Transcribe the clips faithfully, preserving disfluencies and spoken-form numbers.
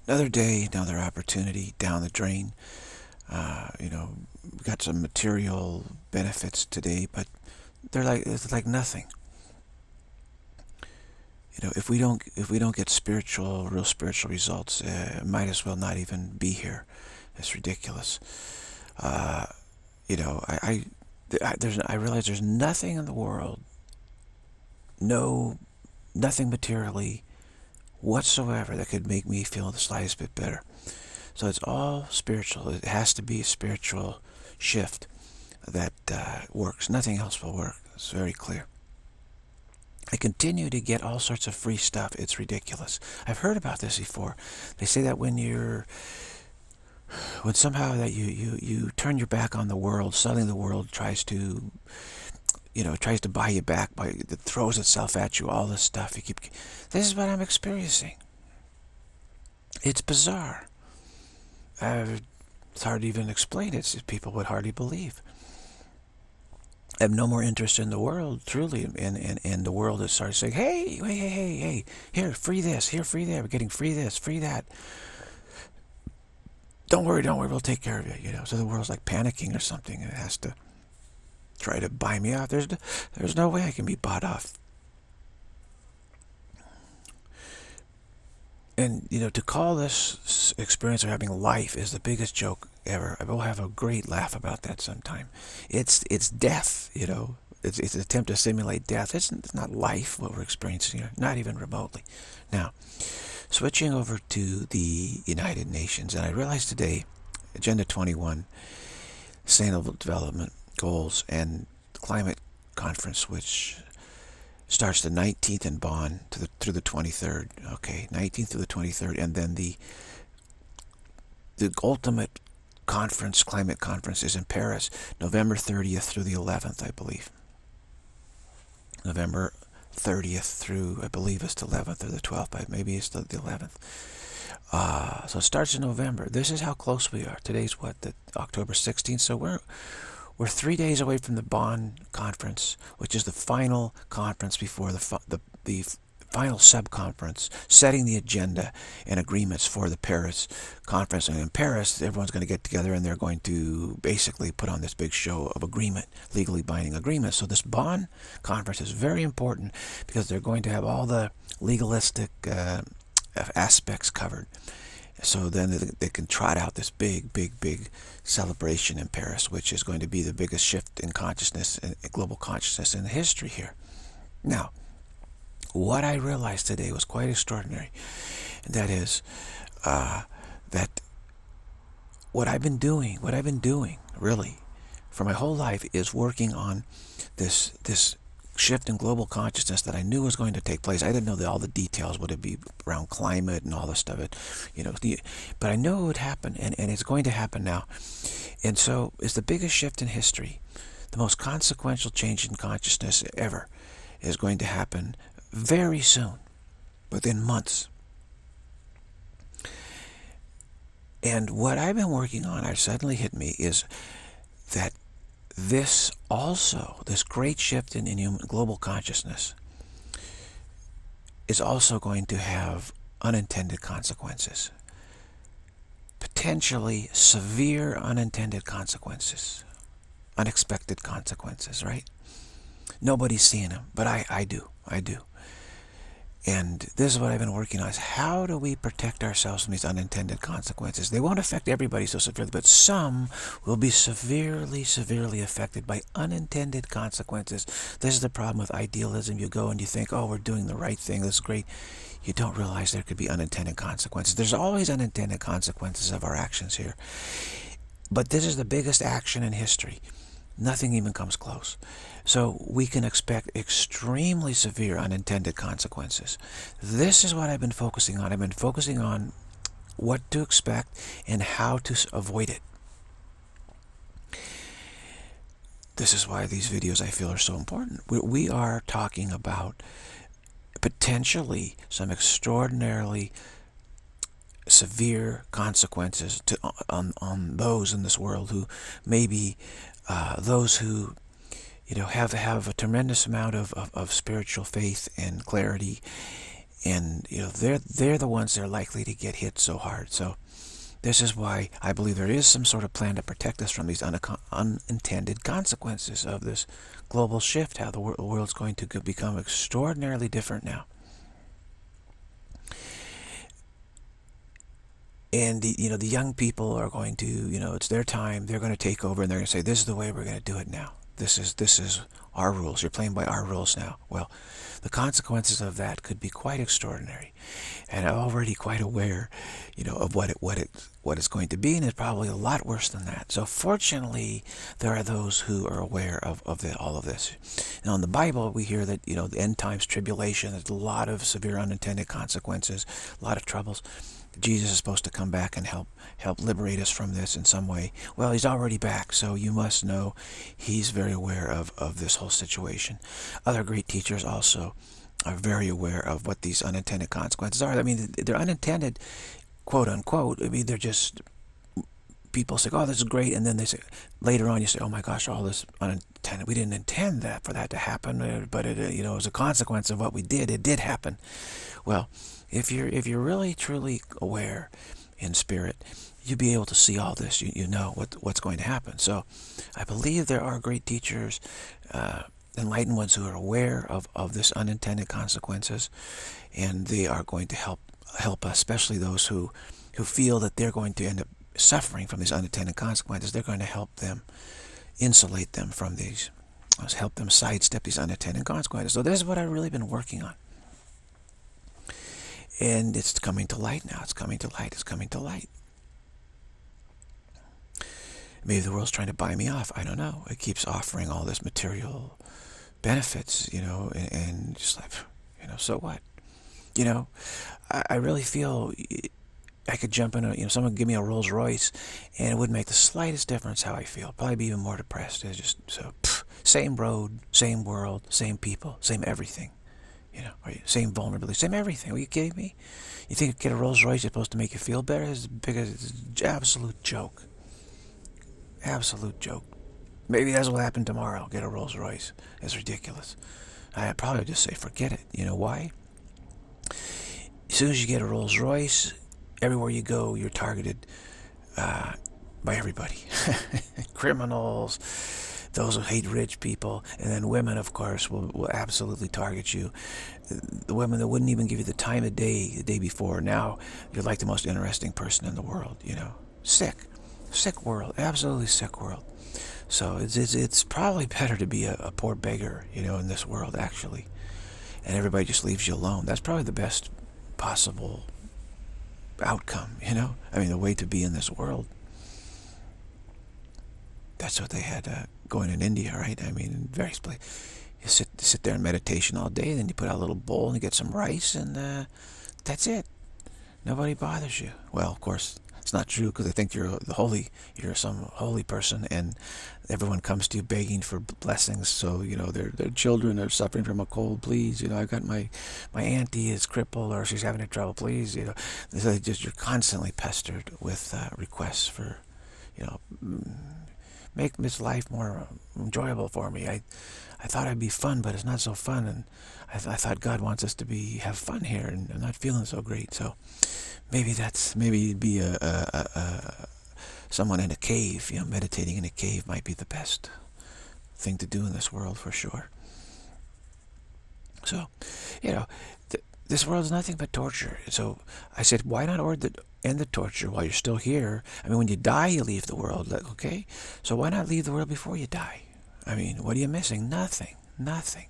Another day, another opportunity down the drain. Uh, you know, we got some material benefits today, but they're like it's like nothing. You know, if we don't if we don't get spiritual, real spiritual results, uh, might as well not even be here. It's ridiculous. Uh, you know, I, I I there's I realize there's nothing in the world, no, nothing materially whatsoever that could make me feel the slightest bit better. So it's all spiritual. It has to be a spiritual shift that uh, works. Nothing else will work. It's very clear. I continue to get all sorts of free stuff. It's ridiculous. I've heard about this before. They say that when you're, when somehow that you, you, you turn your back on the world, suddenly the world tries to, you know, tries to buy you back, by, it throws itself at you, all this stuff. You keep, this is what I'm experiencing. It's bizarre. Uh, it's hard to even explain it. People would hardly believe. I have no more interest in the world, truly, and, and, and the world has started saying, hey, hey, hey, hey, hey, here, free this, here, free that, we're getting free this, free that. Don't worry, don't worry, we'll take care of you, you know. So the world's like panicking or something, and it has to try to buy me off. There's, there's no way I can be bought off. And, you know, to call this experience of having life is the biggest joke ever. I will have a great laugh about that sometime. It's it's death, you know. It's, it's an attempt to simulate death. It's, it's not life, what we're experiencing here, not even remotely. Now, switching over to the United Nations, and I realized today, Agenda twenty-one, Sustainable Development Goals, and Climate Conference, which starts the nineteenth in Bonn to the, through the twenty-third. Okay, nineteenth through the twenty-third, and then the the ultimate conference, climate conference, is in Paris, November thirtieth through the eleventh, I believe. November thirtieth through, I believe it's the eleventh or the twelfth, but maybe it's the, the eleventh. Uh, so it starts in November. This is how close we are. Today's what, the October sixteenth. So we're We're three days away from the Bonn conference, which is the final conference before the the, the final sub-conference, setting the agenda and agreements for the Paris conference. And in Paris, everyone's going to get together and they're going to basically put on this big show of agreement, legally binding agreement. So this Bonn conference is very important because they're going to have all the legalistic uh, aspects covered. So then they can trot out this big, big, big celebration in Paris, which is going to be the biggest shift in consciousness, in global consciousness in history here. Now, what I realized today was quite extraordinary. And that is uh, that what I've been doing, what I've been doing, really, for my whole life is working on this this shift in global consciousness that I knew was going to take place. I didn't know that all the details would it be around climate and all this stuff, it, you know, but I knew it would happen, and, and it's going to happen now. And so it's the biggest shift in history. The most consequential change in consciousness ever is going to happen very soon, within months. And what I've been working on, I've suddenly hit me, is that this also, this great shift in, in human, global consciousness is also going to have unintended consequences. Potentially severe unintended consequences. Unexpected consequences, right? Nobody's seeing them, but I, I do. I do. And this is what I've been working on, is how do we protect ourselves from these unintended consequences? They won't affect everybody so severely, but some will be severely, severely affected by unintended consequences. This is the problem with idealism. You go and you think, oh, we're doing the right thing, this is great. You don't realize there could be unintended consequences. There's always unintended consequences of our actions here. But this is the biggest action in history. Nothing even comes close. So we can expect extremely severe unintended consequences. This is what I've been focusing on. I've been focusing on what to expect and how to avoid it. This is why these videos, I feel, are so important. We, we are talking about potentially some extraordinarily severe consequences to, on, on those in this world who maybe uh, those who you know have have a tremendous amount of, of, of spiritual faith and clarity and you know they're they're the ones that are likely to get hit so hard. So this is why I believe there is some sort of plan to protect us from these unintended consequences of this global shift, how the wor world's going to become extraordinarily different now. And the, you know, the young people are going to, you know, it's their time. They're going to take over, and they're going to say, "This is the way we're going to do it now. This is this is our rules. You're playing by our rules now." Well, the consequences of that could be quite extraordinary, and I'm already quite aware, you know, of what it what it what it's going to be, and it's probably a lot worse than that. So, fortunately, there are those who are aware of of the, all of this. Now, in the Bible, we hear that, you know, the end times tribulation. There's a lot of severe unintended consequences, a lot of troubles. Jesus is supposed to come back and help help liberate us from this in some way. Well, he's already back, so you must know he's very aware of, of this whole situation. Other great teachers also are very aware of what these unintended consequences are. I mean, they're unintended, quote unquote. I mean, they're just, people say, "Oh, this is great," and then they say, later on you say, "Oh my gosh, all this unintended. We didn't intend that for that to happen, but it, you know, as a consequence of what we did, it did happen." Well, if you're if you're really truly aware in spirit, you'll be able to see all this. You you know what what's going to happen. So, I believe there are great teachers, uh, enlightened ones who are aware of of this unintended consequences, and they are going to help help us, especially those who who feel that they're going to end up suffering from these unintended consequences. They're going to help them, insulate them from these, help them sidestep these unintended consequences. So this is what I've really been working on. And it's coming to light now. It's coming to light. It's coming to light. Maybe the world's trying to buy me off. I don't know. It keeps offering all this material benefits, you know, and, and just like, you know, so what? You know, I, I really feel I could jump in a, you know, someone give me a Rolls Royce, and it wouldn't make the slightest difference how I feel. Probably be even more depressed. It's just so, pff, same road, same world, same people, same everything. You know, or same vulnerability, same everything. Are you kidding me? You think get a Rolls Royce is supposed to make you feel better? It's because it's an absolute joke. Absolute joke. Maybe that's what happened tomorrow. Get a Rolls Royce. It's ridiculous. I'd probably just say forget it. You know why? As soon as you get a Rolls Royce, everywhere you go, you're targeted uh, by everybody. Criminals, those who hate rich people, and then women, of course, will, will absolutely target you. The women that wouldn't even give you the time of day the day before, now you're like the most interesting person in the world, you know. Sick. Sick world. Absolutely sick world. So it's, it's, it's probably better to be a, a poor beggar, you know, in this world, actually. And everybody just leaves you alone. That's probably the best possible outcome, you know. I mean, the way to be in this world. That's what they had uh, going in India, right? I mean, in various places. You sit, sit there in meditation all day, then you put out a little bowl and you get some rice, and uh, that's it. Nobody bothers you. Well, of course, it's not true, because they think you're the holy, you're some holy person, and everyone comes to you begging for blessings. So, you know, their their children are suffering from a cold. Please, you know, I've got my my auntie is crippled, or she's having trouble. Please, you know, so just you're constantly pestered with uh, requests for, you know, make this life more enjoyable for me. I I thought I'd be fun, but it's not so fun, and I, th I thought God wants us to be have fun here, and I'm not feeling so great. So maybe that's maybe you'd be a, a, a, a someone in a cave, you know, meditating in a cave might be the best thing to do in this world for sure. So, you know, th this world is nothing but torture. So I said, why not order the, end the torture while you're still here? I mean, when you die, you leave the world, okay? So why not leave the world before you die? I mean, what are you missing? Nothing. Nothing.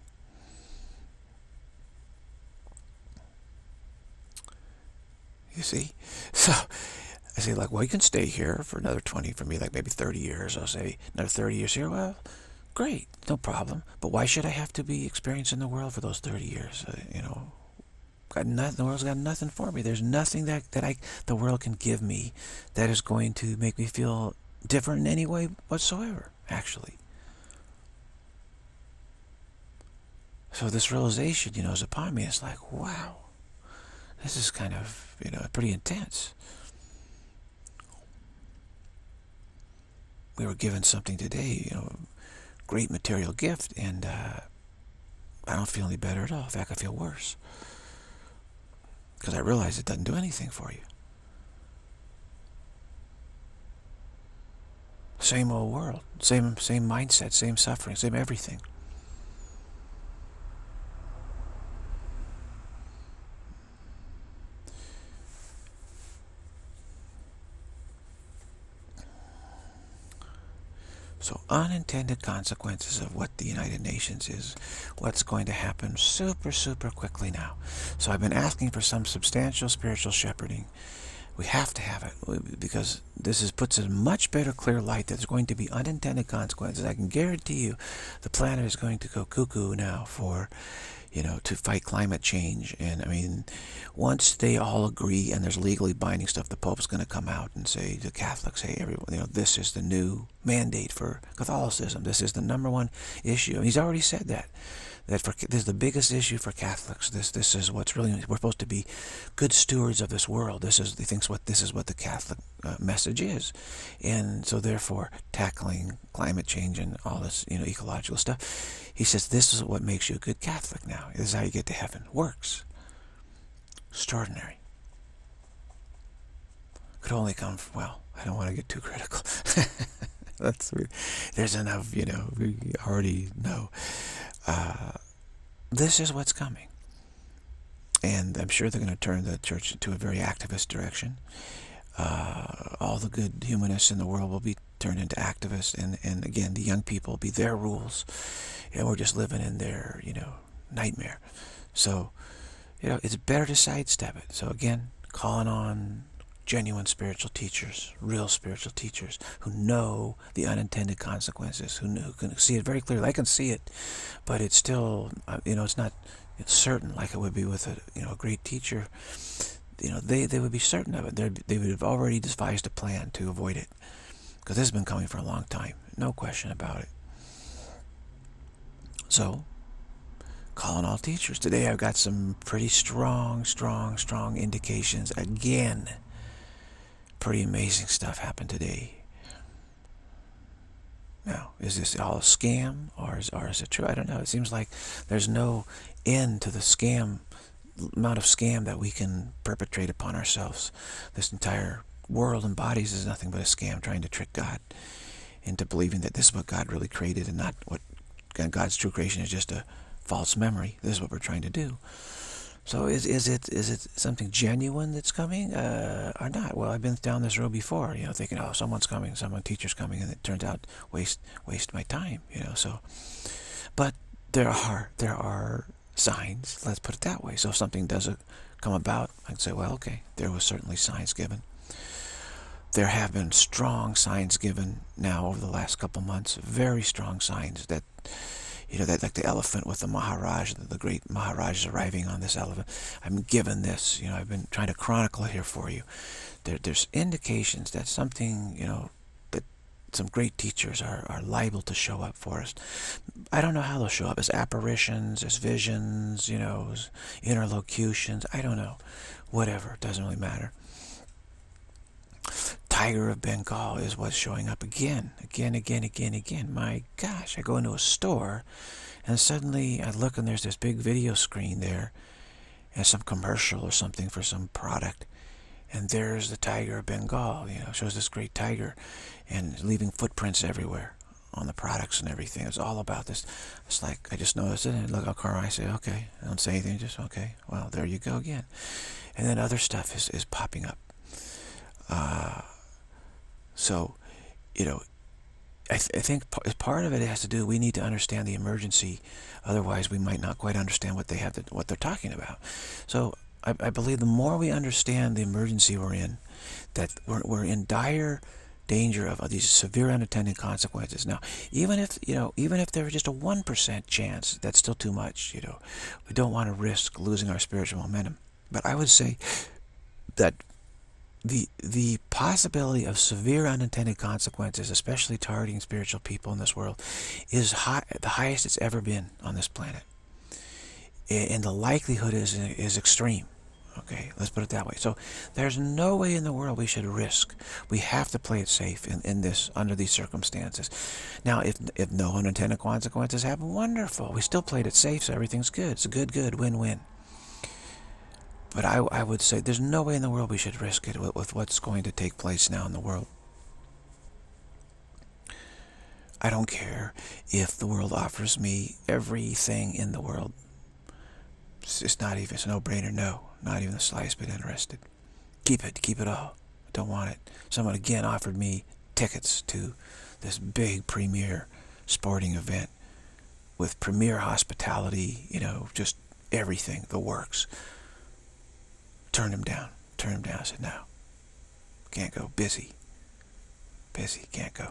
You see? So I say, like, well, you can stay here for another twenty, for me, like maybe thirty years. I'll say, another thirty years here. Well, great, no problem. But why should I have to be experiencing the world for those thirty years? Uh, you know, got nothing. The world's got nothing for me. There's nothing that, that I, the world can give me that is going to make me feel different in any way whatsoever, actually. So this realization, you know, is upon me. It's like, wow, this is kind of, you know, pretty intense. We were given something today, you know, great material gift, and uh, I don't feel any better at all. In fact, I feel worse. because I realize it doesn't do anything for you. Same old world, same same mindset, same suffering, same everything. So unintended consequences of what the United Nations is, what's going to happen super, super quickly now. So I've been asking for some substantial spiritual shepherding. We have to have it, because this is, puts a much better clear light that there's going to be unintended consequences. I can guarantee you the planet is going to go cuckoo now for, you know, to fight climate change. And I mean, once they all agree and there's legally binding stuff, the Pope's going to come out and say to Catholics, hey, everyone, you know, this is the new mandate for Catholicism. This is the number one issue. And he's already said that. That for, this is the biggest issue for Catholics. This this is what's really, we're supposed to be good stewards of this world. This is, he thinks what this is what the Catholic uh, message is, and so therefore tackling climate change and all this, you know, ecological stuff. He says this is what makes you a good Catholic. Now this is how you get to heaven. Works. Extraordinary. Could only come from, well, I don't want to get too critical. That's, there's enough, you know, we already know. Uh, this is what's coming. And I'm sure they're going to turn the church into a very activist direction. Uh, all the good humanists in the world will be turned into activists. And, and again, the young people will be their rules. And we're just living in their, you know, nightmare. So, you know, it's better to sidestep it. So again, calling on genuine spiritual teachers, real spiritual teachers who know the unintended consequences, who, know, who can see it very clearly. I can see it, but it's still, you know, it's not it's certain like it would be with a, you know, a great teacher. You know, they, they would be certain of it. They're, they would have already devised a plan to avoid it, because this has been coming for a long time. No question about it. So, calling all teachers. Today I've got some pretty strong, strong, strong indications again. Pretty amazing stuff happened today. Now, is this all a scam, or is, or is it true? I don't know. It seems like there's no end to the scam, amount of scam that we can perpetrate upon ourselves. This entire world and bodies is nothing but a scam, trying to trick God into believing that this is what God really created and not what God's true creation is, just a false memory. This is what we're trying to do. So is is it is it something genuine that's coming, uh, or not? Well, I've been down this road before, you know, thinking, oh, someone's coming, someone teacher's coming, and it turns out waste waste my time, you know. So, but there are there are signs. Let's put it that way. So if something does come about, I can say, well, okay, there was certainly signs given. There have been strong signs given now over the last couple months, very strong signs that. You know, that like the elephant with the Maharaj, the, the great Maharaj is arriving on this elephant. I'm given this, you know, I've been trying to chronicle here for you. There, there's indications that something, you know, that some great teachers are, are liable to show up for us. I don't know how they'll show up, as apparitions, as visions, you know, as interlocutions. I don't know. Whatever, it doesn't really matter. Tiger of Bengal is what's showing up again, again, again, again, again. My gosh, I go into a store and suddenly I look and there's this big video screen there and some commercial or something for some product. And there's the Tiger of Bengal, you know, shows this great tiger and leaving footprints everywhere on the products and everything. It's all about this. It's like, I just noticed it and I look at car, I say, okay. I don't say anything, just, okay, well, there you go again. And then other stuff is, is popping up. Uh, so, you know, I, th I think part of it has to do, we need to understand the emergency. Otherwise, we might not quite understand what they have to, what they're talking about. So, I, I believe the more we understand the emergency we're in, that we're, we're in dire danger of, of these severe unintended consequences. Now, even if, you know, even if there's just a one percent chance, that's still too much, you know. We don't want to risk losing our spiritual momentum. But I would say that The, the possibility of severe unintended consequences, especially targeting spiritual people in this world, is high, the highest it's ever been on this planet. And the likelihood is, is extreme. Okay, let's put it that way. So there's no way in the world we should risk. We have to play it safe in, in this, under these circumstances. Now, if, if no unintended consequences happen, wonderful. We still played it safe, so everything's good. It's a good, good, win-win. But I, I would say there's no way in the world we should risk it with, with what's going to take place now in the world. I don't care if the world offers me everything in the world. It's, it's not even, it's a no-brainer, no. Not even the slightest bit interested. Keep it, keep it all. I don't want it. Someone again offered me tickets to this big premier sporting event with premier hospitality, you know, just everything, the works. Turned him down. Turned him down. I said, no. Can't go. Busy. Busy. Can't go.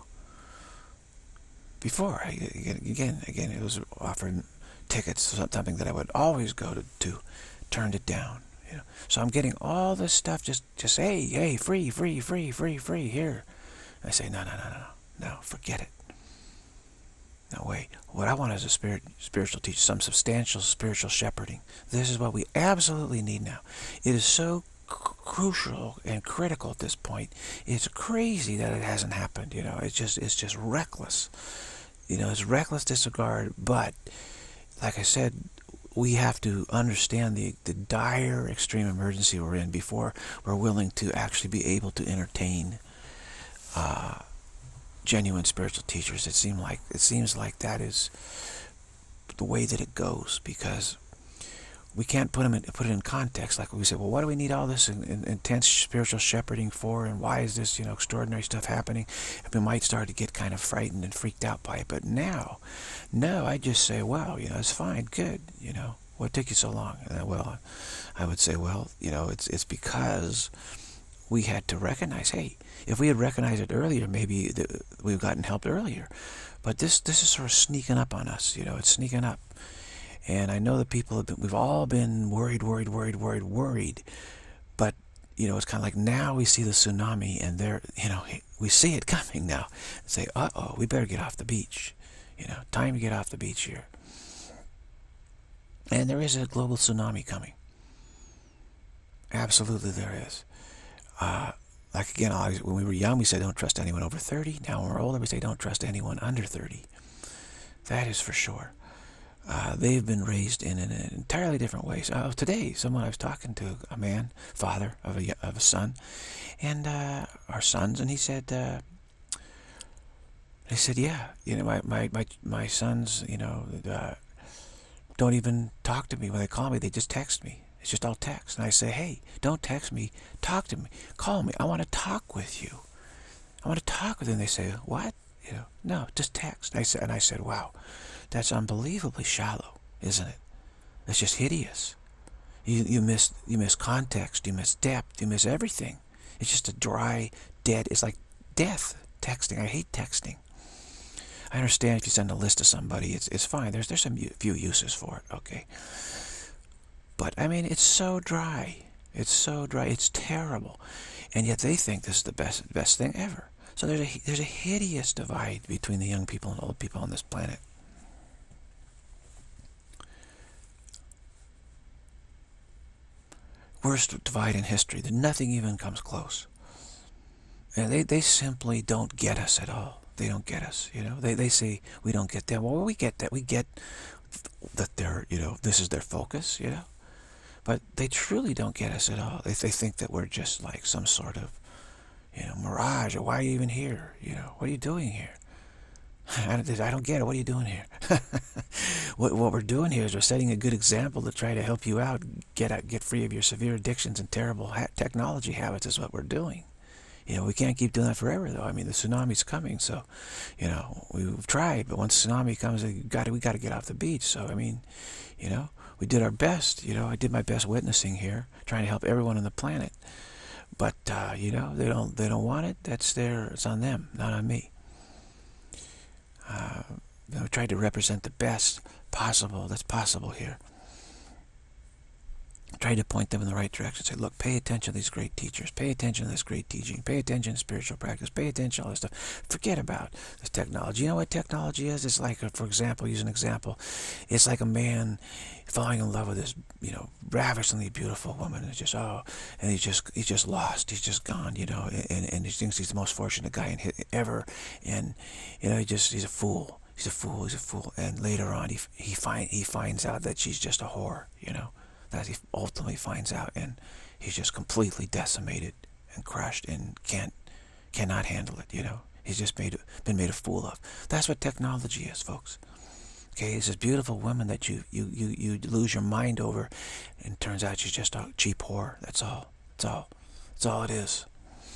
Before, I, again, again, it was offering tickets, something that I would always go to, to. Turned it down. You know? So I'm getting all this stuff, just, just, hey, hey, free, free, free, free, free, here. And I say, no, no, no, no, no, no, forget it. No way. What I want is a spirit, spiritual teacher, some substantial spiritual shepherding. This is what we absolutely need now. It is so crucial and critical at this point. It's crazy that it hasn't happened. You know, it's just, it's just reckless. You know, it's reckless disregard. But like I said, we have to understand the the dire extreme emergency we're in before we're willing to actually be able to entertain Uh, genuine spiritual teachers. It seems like it seems like that is the way that it goes, because we can't put them in, put it in context. Like we say, well, what do we need all this in, in, intense spiritual shepherding for, and why is this, you know, extraordinary stuff happening? And we might start to get kind of frightened and freaked out by it. But now, no, I just say, well, you know, it's fine, good. You know, what took you so long? And, well, I would say, well, you know, it's it's because we had to recognize, hey, if we had recognized it earlier, maybe the, we've gotten help earlier. But this this is sort of sneaking up on us, you know, it's sneaking up. And I know that people have been, we've all been worried, worried, worried, worried, worried. But, you know, it's kind of like now we see the tsunami and there, you know, we see it coming now. And say, uh-oh, we better get off the beach. You know, time to get off the beach here. And there is a global tsunami coming. Absolutely there is. Uh, like again, when we were young, we said don't trust anyone over thirty. Now when we're older, we say don't trust anyone under thirty. That is for sure. Uh, they've been raised in an entirely different way. Uh, today, someone I was talking to, a man, father of a, of a son, and uh, our sons, and he said, uh, he said, yeah, you know, my, my, my, my sons, you know, uh, don't even talk to me. When they call me, they just text me. It's just all text. And I say, hey, don't text me. Talk to me. Call me. I want to talk with you. I want to talk with you. And they say, what? You know, no, just text. And I said, and I said, wow, that's unbelievably shallow, isn't it? That's just hideous. You, you miss you miss context. You miss depth. You miss everything. It's just a dry, dead. It's like death. Texting. I hate texting. I understand if you send a list to somebody, it's it's fine. There's there's some few uses for it. Okay. But, I mean, it's so dry. It's so dry. It's terrible. And yet they think this is the best best thing ever. So there's a, there's a hideous divide between the young people and old people on this planet. Worst divide in history. Nothing even comes close. And they, they simply don't get us at all. They don't get us, you know. They, they say we don't get them. Well, we get that. We get that they're, you know, this is their focus, you know. But they truly don't get us at all. They, they think that we're just like some sort of, you know, mirage. Or why are you even here? You know, what are you doing here? I don't, I don't get it. What are you doing here? what, what we're doing here is we're setting a good example to try to help you out, get out, get free of your severe addictions and terrible ha technology habits is what we're doing. You know, we can't keep doing that forever, though. I mean, the tsunami's coming, so, you know, we've tried, but once the tsunami comes, we got we got to get off the beach. So, I mean, you know, we did our best. You know, I did my best witnessing here, trying to help everyone on the planet. But uh, you know, they don't they don't want it. That's their. It's on them, not on me. Uh, you know, tried to represent the best possible that's possible here. Tried to point them in the right direction. Say, look, pay attention to these great teachers. Pay attention to this great teaching. Pay attention to spiritual practice. Pay attention to all this stuff. Forget about this technology. You know what technology is? It's like, for example, use an example. It's like a man falling in love with this, you know, ravishingly beautiful woman. And it's just, oh, and he's just, he's just lost. He's just gone, you know, and, and he thinks he's the most fortunate guy in, ever. And, you know, he just, he's a fool. He's a fool. He's a fool. And later on, he, he, find, he finds out that she's just a whore, you know. as he ultimately finds out, and he's just completely decimated and crushed and can't cannot handle it. You know, he's just made been made a fool of. That's what technology is, folks. Okay, it's this beautiful woman that you you you you lose your mind over, and it turns out she's just a cheap whore. That's all. That's all. That's all it is.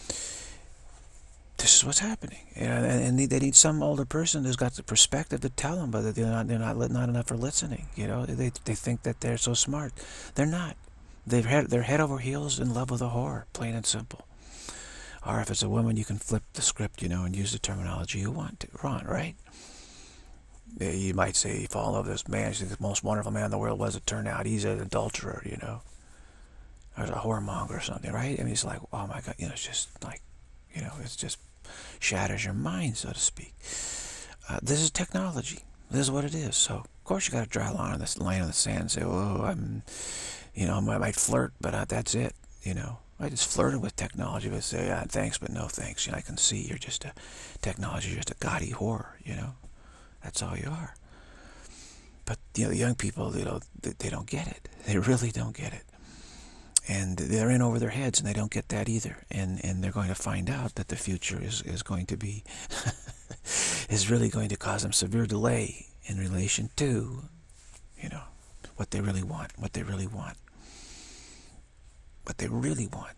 This is what's happening, and, and they need some older person who's got the perspective to tell them, but they're not they're not not enough for listening. You know, they they think that they're so smart. They're not. They've head they're head over heels in love with a whore, plain and simple. Or if it's a woman, you can flip the script, you know, and use the terminology you want to run, right? You might say, you fall in love with this man, she's the most wonderful man in the world. Was it turn out he's an adulterer, you know, or a whoremonger or something, right? I mean, it's like, oh my God, you know, it's just like, you know, it's just shatters your mind, so to speak. Uh, this is technology. This is what it is. So, of course, you got to draw a line on this line on the sand and say, oh, I'm, you know, I might flirt, but uh, that's it, you know. I just flirted with technology, but say, yeah, thanks, but no thanks. You know, I can see you're just a technology, you're just a gaudy whore, you know. That's all you are. But, you know, the young people, you know, they, they don't get it. They really don't get it. And they're in over their heads, and they don't get that either. And and they're going to find out that the future is, is going to be, is really going to cause them severe delay in relation to, you know, what they really want, what they really want. What they really want.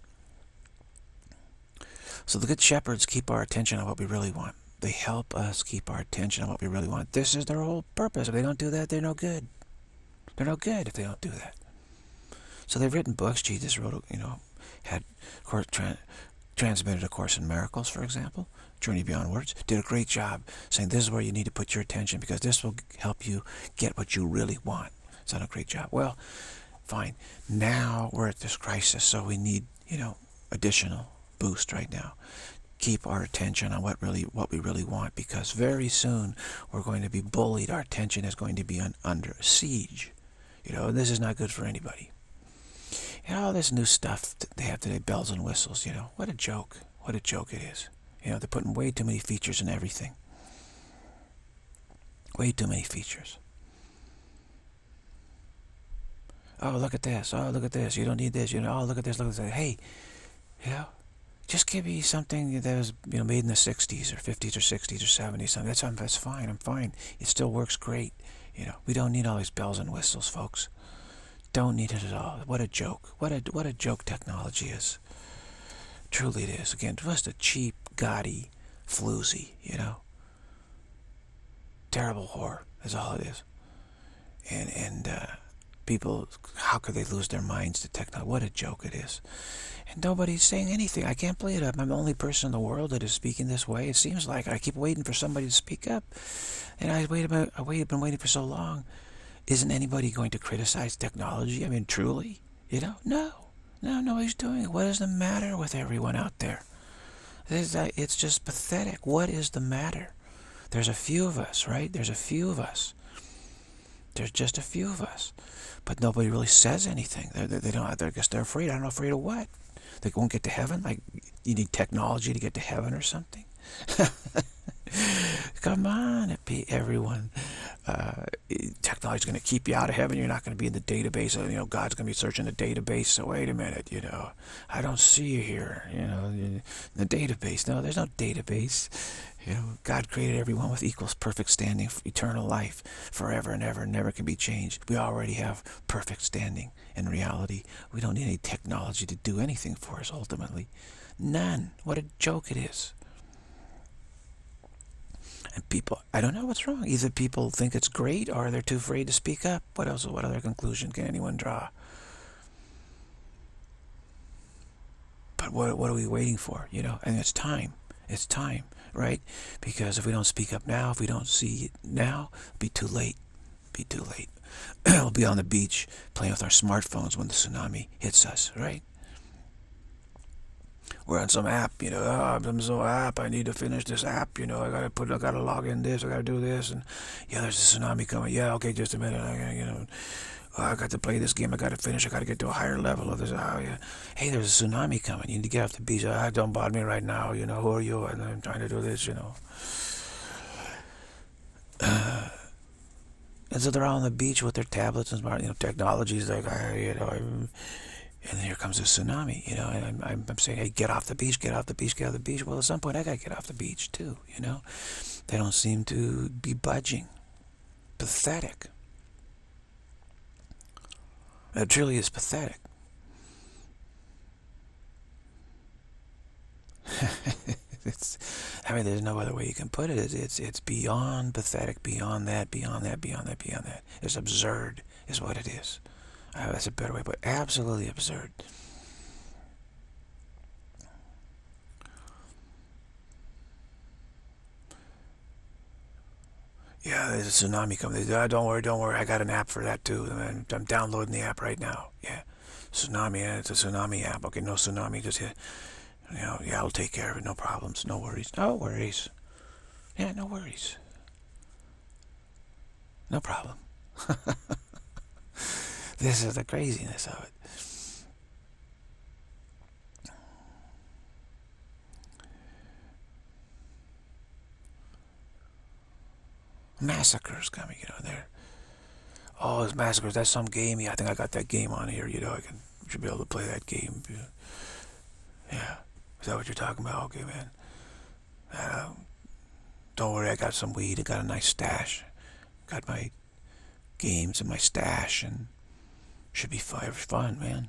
So the good shepherds keep our attention on what we really want. They help us keep our attention on what we really want. This is their whole purpose. If they don't do that, they're no good. They're no good if they don't do that. So they've written books. Jesus wrote, you know, had course, tra transmitted A Course in Miracles, for example, Journey Beyond Words. Did a great job saying this is where you need to put your attention because this will help you get what you really want. It's not a great job. Well, fine. Now we're at this crisis, so we need, you know, additional boost right now. Keep our attention on what really, what we really want, because very soon we're going to be bullied. Our attention is going to be un, under siege. You know, this is not good for anybody. And all this new stuff that they have today, bells and whistles. You know, what a joke! What a joke it is. You know, they're putting way too many features in everything. Way too many features. Oh, look at this. Oh, look at this. You don't need this. You know, oh, look at this. Look at this. Hey, you know, just give me something that was, you know, made in the sixties or fifties or sixties or seventies. That's, that's fine. I'm fine. It still works great. You know, we don't need all these bells and whistles, folks. Don't need it at all. What a joke. What a, what a joke technology is. Truly it is. Again, just a cheap, gaudy, floozy, you know. Terrible whore is all it is. And, and, uh, people, how could they lose their minds to technology? What a joke it is. And nobody's saying anything. I can't believe it. I'm the only person in the world that is speaking this way. It seems like I keep waiting for somebody to speak up. And I wait about, I wait, I've been waiting for so long. Isn't anybody going to criticize technology? I mean, truly? You know? No. No, nobody's doing it. What is the matter with everyone out there? It's just pathetic. What is the matter? There's a few of us, right? There's a few of us. There's just a few of us. But nobody really says anything. They, they, they don't. I guess they're afraid. I don't know, afraid of what? They won't get to heaven? Like, you need technology to get to heaven or something? Come on, everyone. Uh, technology's going to keep you out of heaven. You're not going to be in the database. You know, God's going to be searching the database. So wait a minute, you know, I don't see you here, you know, in the database. No, there's no database. You know, God created everyone with equal perfect standing, eternal life, forever and ever, never can be changed. We already have perfect standing in reality. We don't need any technology to do anything for us, ultimately. None. What a joke it is. And people, I don't know what's wrong. Either people think it's great or they're too afraid to speak up. What else? What other conclusion can anyone draw? But what, what are we waiting for? You know, and it's time. It's time, right? Because if we don't speak up now, if we don't see it now, it'll be too late. Be too late. We'll be on the beach playing with our smartphones when the tsunami hits us, right? We're on some app, you know, oh, I'm so app, I need to finish this app, you know, I gotta put, I gotta log in this, I gotta do this, and yeah, there's a tsunami coming, yeah, okay, just a minute, I gotta, you know, oh, I got to play this game, I gotta finish, I gotta get to a higher level of this, oh, yeah. Hey, there's a tsunami coming, you need to get off the beach, ah, don't bother me right now, you know, who are you, and I'm trying to do this, you know. Uh, And so they're all on the beach with their tablets and smart, you know, technologies like, ah, you know, and then here comes a tsunami, you know, and I'm, I'm saying, hey, get off the beach, get off the beach, get off the beach. Well, at some point, I got to get off the beach, too, you know. They don't seem to be budging. Pathetic. It truly is pathetic. It's, I mean, there's no other way you can put it. It's, it's, it's beyond pathetic, beyond that, beyond that, beyond that, beyond that. It's absurd, is what it is. Uh, that's a better way to put it. Absolutely absurd. Yeah, there's a tsunami coming. Oh, don't worry, don't worry. I got an app for that too. I'm, I'm downloading the app right now. Yeah, tsunami. Yeah, it's a tsunami app. Okay, no tsunami. Just hit. You know, yeah, I'll take care of it. No problems. No worries. No worries. Yeah, no worries. No problem. This is the craziness of it. Massacres coming, you know, there. Oh, it's massacres. That's some game. Yeah, I think I got that game on here. You know, I can should be able to play that game. Yeah. Is that what you're talking about? Okay, man. Uh, don't worry, I got some weed. I got a nice stash. Got my games in my stash, and should be fun, fun, man.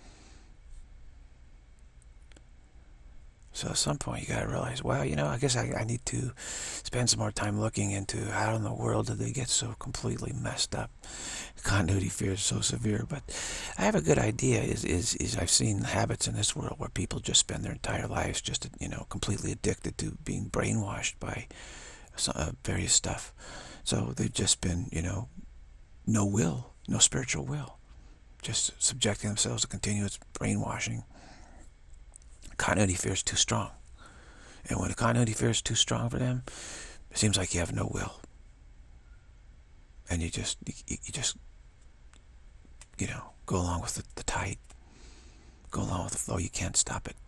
So at some point you gotta realize, well, you know, I guess I, I need to spend some more time looking into how in the world did they get so completely messed up. Continuity fear is so severe, but I have a good idea. Is is is I've seen habits in this world where people just spend their entire lives just, you know, completely addicted to being brainwashed by some, uh, various stuff. So they've just been, you know, no will, no spiritual will, just subjecting themselves to continuous brainwashing. Continuity fear is too strong. And when a continuity fear is too strong for them, it seems like you have no will. And you just, you, you just, you know, go along with the, the tide. Go along with the flow. You can't stop it.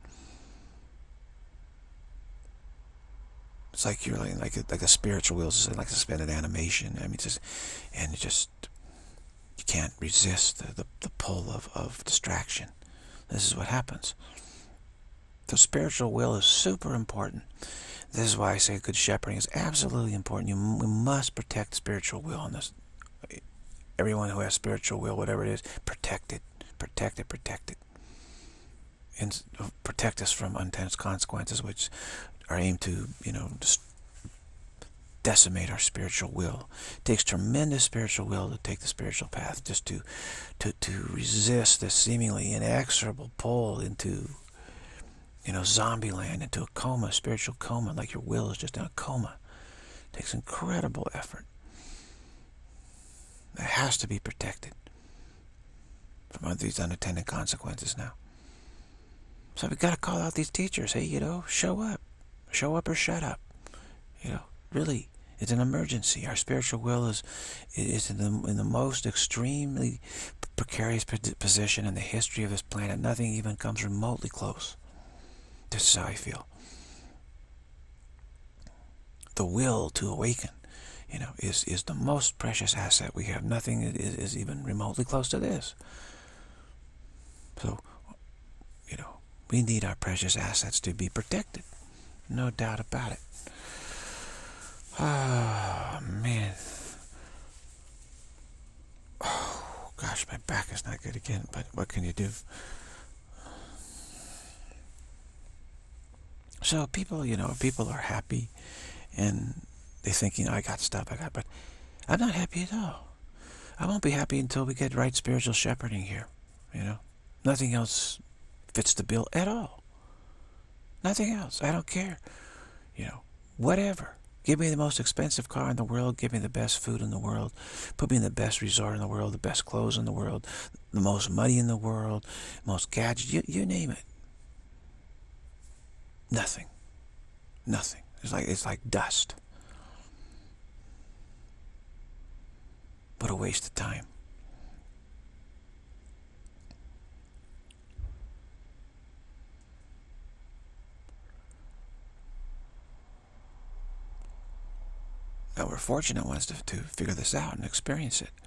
It's like you're like, like, a, like a spiritual will, is like suspended animation. I mean, just, and you just, you can't resist the, the, the pull of, of distraction. This is what happens. The spiritual will is super important. This is why I say good shepherding is absolutely important. You, we must protect spiritual will in this. Everyone who has spiritual will, whatever it is, protect it, protect it, protect it, and protect us from unintended consequences, which are aimed to, you know, just decimate our spiritual will. It takes tremendous spiritual will to take the spiritual path, just to, to, to resist this seemingly inexorable pull into, you know, zombie land, into a coma, spiritual coma, like your will is just in a coma. It takes incredible effort. It has to be protected from these unintended consequences now. So we've got to call out these teachers. Hey, you know, show up. Show up or shut up. You know, really, it's an emergency. Our spiritual will is is in the, in the most extremely precarious position in the history of this planet. Nothing even comes remotely close. This is how I feel. The will to awaken, you know, is, is the most precious asset we have. Nothing is, is even remotely close to this. So, you know, we need our precious assets to be protected. No doubt about it. Oh, man. Oh, gosh, my back is not good again, but what can you do? So people, you know, people are happy and they think, you know, I got stuff, I got, but I'm not happy at all. I won't be happy until we get right spiritual shepherding here, you know. Nothing else fits the bill at all. Nothing else. I don't care. You know, whatever. Give me the most expensive car in the world. Give me the best food in the world. Put me in the best resort in the world, the best clothes in the world, the most money in the world, most gadgets, you, you name it. Nothing. Nothing. It's like, it's like dust. What a waste of time. that were fortunate ones to, to figure this out and experience it.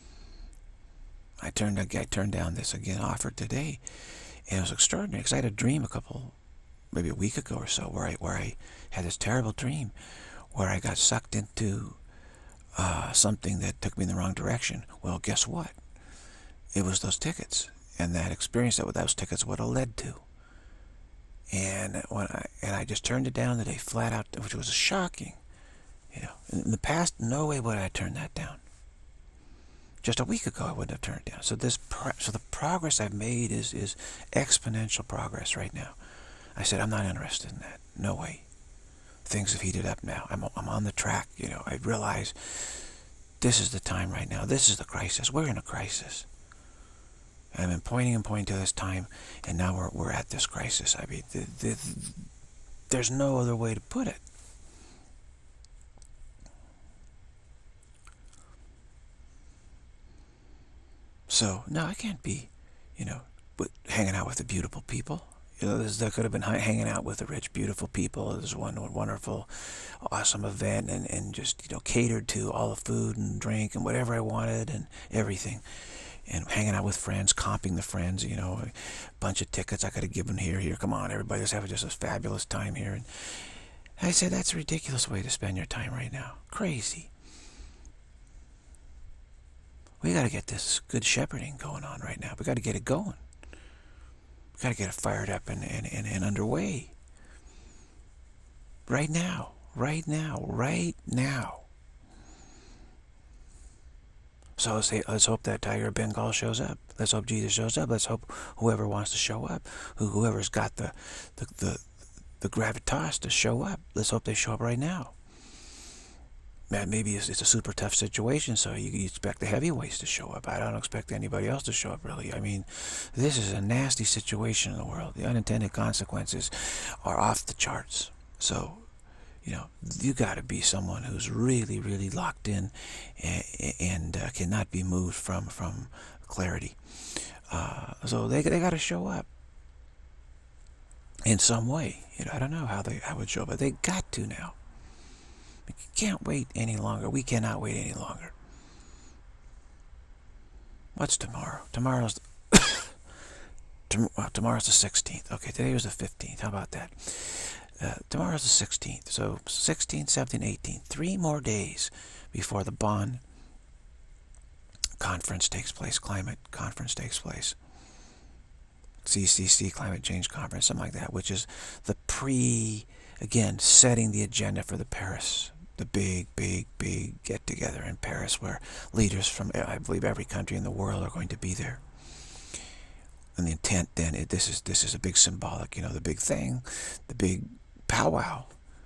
I turned I turned down this again offer today, and it was extraordinary because I had a dream a couple, maybe a week ago or so, where I where I had this terrible dream, where I got sucked into uh, something that took me in the wrong direction. Well, guess what? It was those tickets, and that experience that those tickets would have led to. And when I and I just turned it down today, flat out, which was shocking. You know, in the past, no way would I have turned that down. Just a week ago, I wouldn't have turned it down. So this, so the progress I've made is is exponential progress right now. I said, I'm not interested in that. No way. Things have heated up now. I'm I'm on the track. You know, I realize this is the time right now. This is the crisis. We're in a crisis. I've been pointing and pointing to this time, and now we're we're at this crisis. I mean, the, the, there's no other way to put it. So, no, I can't be, you know, with, hanging out with the beautiful people. You know, this, I could have been hanging out with the rich, beautiful people. It was one wonderful, awesome event, and, and just, you know, catered to all the food and drink and whatever I wanted and everything. And hanging out with friends, comping the friends, you know, a bunch of tickets I could have given here, here, come on, everybody, let's have just a fabulous time here. And I said, that's a ridiculous way to spend your time right now. Crazy. We got to get this good shepherding going on right now. We got to get it going. We got to get it fired up and, and, and, and underway. Right now. Right now. Right now. So let's, say, let's hope that Tiger of Bengal shows up. Let's hope Jesus shows up. Let's hope whoever wants to show up, who, whoever's got the, the, the, the gravitas to show up, let's hope they show up right now. Maybe it's, it's a super tough situation, so you, you expect the heavyweights to show up. I don't expect anybody else to show up, really. I mean, this is a nasty situation in the world. The unintended consequences are off the charts. So, you know, you got to be someone who's really, really locked in and, and uh, cannot be moved from from clarity. Uh, so they they got to show up in some way. You know, I don't know how they how would show up, but they got to now. We can't wait any longer. We cannot wait any longer. What's tomorrow? Tomorrow's tomorrow's the sixteenth. Okay, today was the fifteenth. How about that? Uh, tomorrow's the sixteenth. So sixteenth, seventeenth, eighteenth. Three more days before the Bonn conference takes place. Climate conference takes place. C C C, Climate Change Conference, something like that, which is the pre, again, setting the agenda for the Paris, the big, big, big get-together in Paris, where leaders from, I believe, every country in the world are going to be there. And the intent then, it, this is this is a big symbolic, you know, the big thing, the big powwow.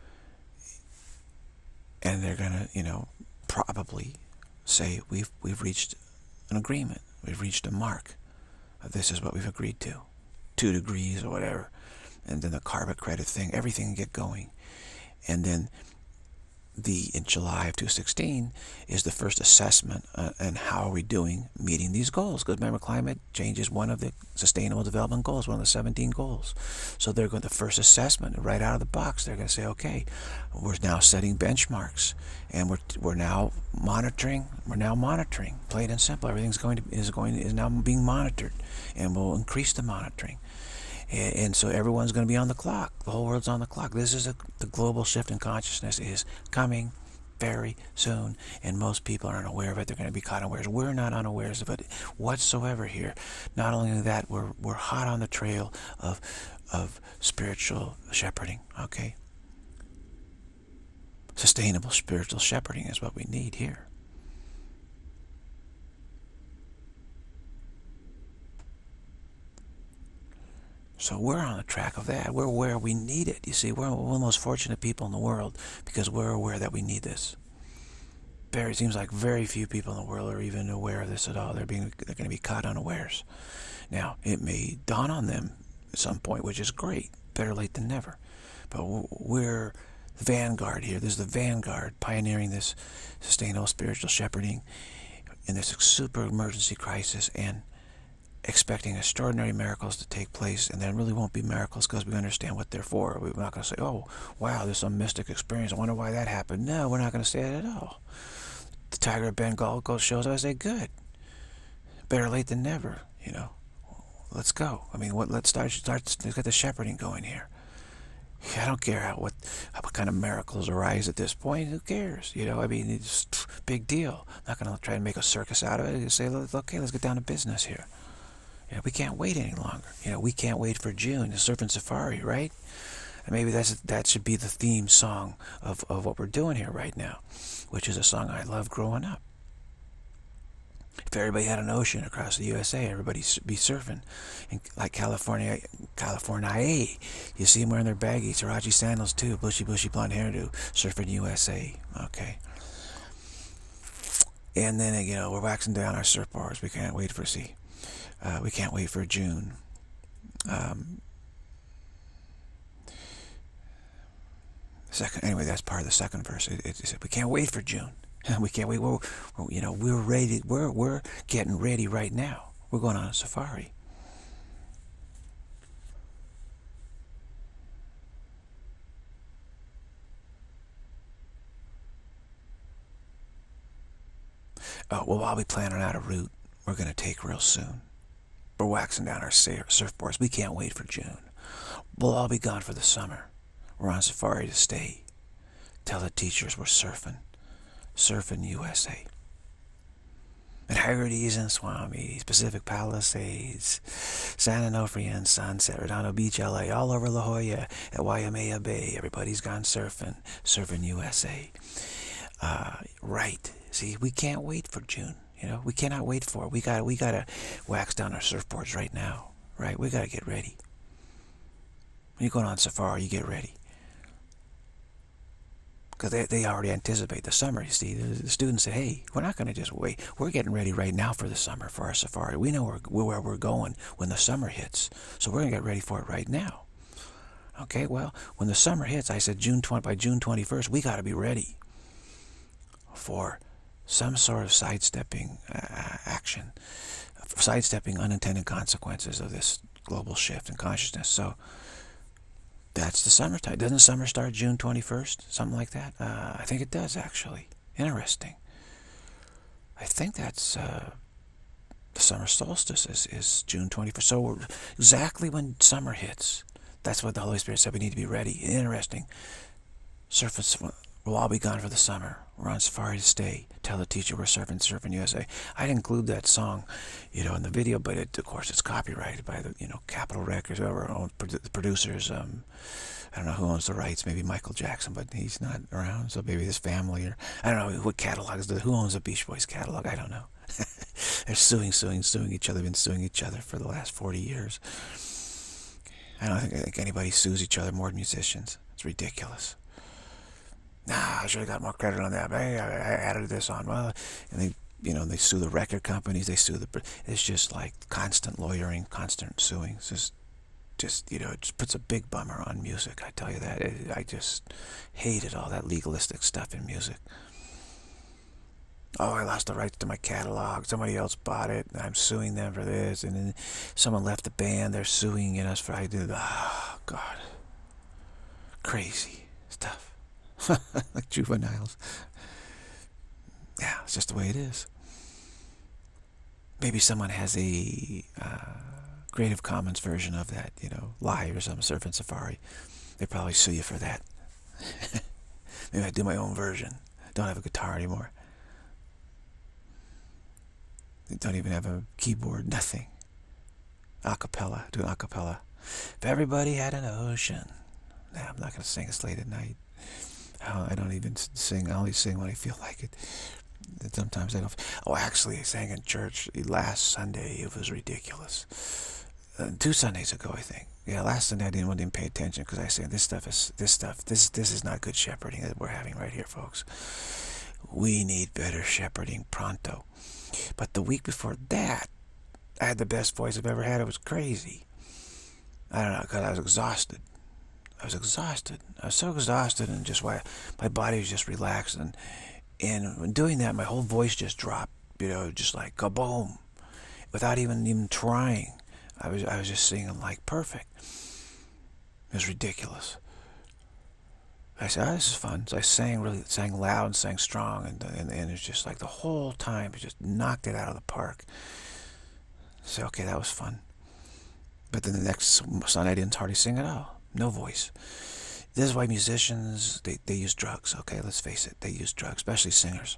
And they're going to, you know, probably say, we've, we've reached an agreement. We've reached a mark. This is what we've agreed to. Two degrees or whatever. And then the carbon credit thing, everything can get going. And then the in July of two sixteen is the first assessment uh, and how are we doing meeting these goals. Because remember, climate change is one of the sustainable development goals, one of the seventeen goals. So they're going to the first assessment right out of the box. They're going to say, okay, we're now setting benchmarks, and we're we're now monitoring. We're now monitoring. Plain and simple, everything's going to is going is now being monitored, and we'll increase the monitoring. And so everyone's going to be on the clock. The whole world's on the clock. This is a, the global shift in consciousness is coming very soon, and most people aren't aware of it. They're going to be caught unawares. We're not unawares of it whatsoever here. Not only that, we're we're hot on the trail of of spiritual shepherding. Okay, sustainable spiritual shepherding is what we need here. So we're on the track of that. We're where we need it. You see, we're one of the most fortunate people in the world because we're aware that we need this. Very, it seems like very few people in the world are even aware of this at all. They're being, they're going to be caught unawares. Now, it may dawn on them at some point, which is great. Better late than never. But we're the vanguard here. This is the vanguard pioneering this sustainable spiritual shepherding in this super emergency crisis, and expecting extraordinary miracles to take place, and there really won't be miracles because we understand what they're for. We're not going to say, oh, wow, there's some mystic experience. I wonder why that happened. No, we're not going to say that at all. The Tiger of Bengal goes shows us, I say, good. Better late than never, you know. Let's go. I mean, what? Let's start, start, let's get the shepherding going here. I don't care how, what, what kind of miracles arise at this point. Who cares? You know, I mean, it's a big deal. I'm not going to try to make a circus out of it. You say, okay, let's get down to business here. You know, we can't wait any longer. You know, we can't wait for June, the Surfing Safari, right? And maybe that's that should be the theme song of, of what we're doing here right now, which is a song I loved growing up. If everybody had an ocean across the U S A, everybody'd be surfing. And like California, California, you see them wearing their baggy Taraji sandals too, bushy, bushy blonde hairdo, surfing U S A. Okay. And then, you know, we're waxing down our surfboards. We can't wait for see. Uh, we can't wait for June. Um, second, anyway, that's part of the second verse. It, it, it, we can't wait for June. We can't wait. We're, we're, you know, we're ready. We're we're getting ready right now. We're going on a safari. Uh, well, I'll be planning out a route we're going to take real soon. We're waxing down our surfboards. We can't wait for June. We'll all be gone for the summer. We're on safari to stay. Tell the teachers we're surfing. Surfing U S A. And Haggerty's and Swami's, Pacific Palisades, San Onofre and Sunset, Redondo Beach, L A, all over La Jolla, at Waimea Bay. Everybody's gone surfing. Surfing U S A. Uh, right. See, we can't wait for June. You know, we cannot wait for it. We got we gotta wax down our surfboards right now. Right? We gotta get ready. When you're going on safari, you get ready. Because they, they already anticipate the summer, you see. The, the students say, hey, we're not going to just wait. We're getting ready right now for the summer, for our safari. We know where, where we're going when the summer hits. So we're going to get ready for it right now. Okay, well, when the summer hits, I said June twentieth, by June twenty-first, we got to be ready for some sort of sidestepping uh, action, sidestepping unintended consequences of this global shift in consciousness. So that's the summertime. Doesn't summer start June twenty-first? Something like that? Uh, I think it does, actually. Interesting. I think that's uh, the summer solstice is, is June twenty-first. So exactly when summer hits, that's what the Holy Spirit said we need to be ready. Interesting. Surface, we'll all be gone for the summer. We're on safari to stay. Tell the teacher we're surfing, surfing U S A. I'd include that song, you know, in the video, but it, of course it's copyrighted by the, you know, Capitol Records, whoever owns the producers. Um, I don't know who owns the rights. Maybe Michael Jackson, but he's not around. So maybe his family, or I don't know what catalog is the, who owns the Beach Boys catalog. I don't know. They're suing, suing, suing each other. Been suing each other for the last forty years. I don't think, I think anybody sues each other more than musicians. It's ridiculous. Nah, I should have got more credit on that. But hey, I, I added this on. Well, and they, you know, they sue the record companies. They sue the. It's just like constant lawyering, constant suing. It's just, just you know, it just puts a big bummer on music. I tell you that. It, I just hated all that legalistic stuff in music. Oh, I lost the rights to my catalog. Somebody else bought it. And I'm suing them for this. And then someone left the band. They're suing us for I did. Oh God, crazy stuff. Like juveniles. Yeah, it's just the way it is. Maybe someone has a uh, Creative Commons version of that, you know, live or something, Surfing Safari. They probably sue you for that. Maybe I do my own version. Don't have a guitar anymore. Don't even have a keyboard, nothing. Acapella, do an acapella. If everybody had an ocean. Nah, I'm not going to sing it late at night. I don't even sing. I only sing when I feel like it. Sometimes I don't. Oh, actually, I sang in church last Sunday. It was ridiculous. Uh, two Sundays ago, I think. Yeah, last Sunday I didn't want to pay attention because I said this stuff is this stuff. This this is not good shepherding that we're having right here, folks. We need better shepherding pronto. But the week before that, I had the best voice I've ever had. It was crazy. I don't know, because I was exhausted. I was exhausted. I was so exhausted, and just why my body was just relaxed, and and when doing that, my whole voice just dropped. You know, just like kaboom. without even even trying. I was I was just singing like perfect. It was ridiculous. I said, oh, this is fun. So I sang really, sang loud and sang strong, and and, and it was just like the whole time, it just knocked it out of the park. So okay, that was fun. But then the next Sunday, I didn't hardly sing at all. No voice. This is why musicians, they, they use drugs. Okay, let's face it, they use drugs, especially singers.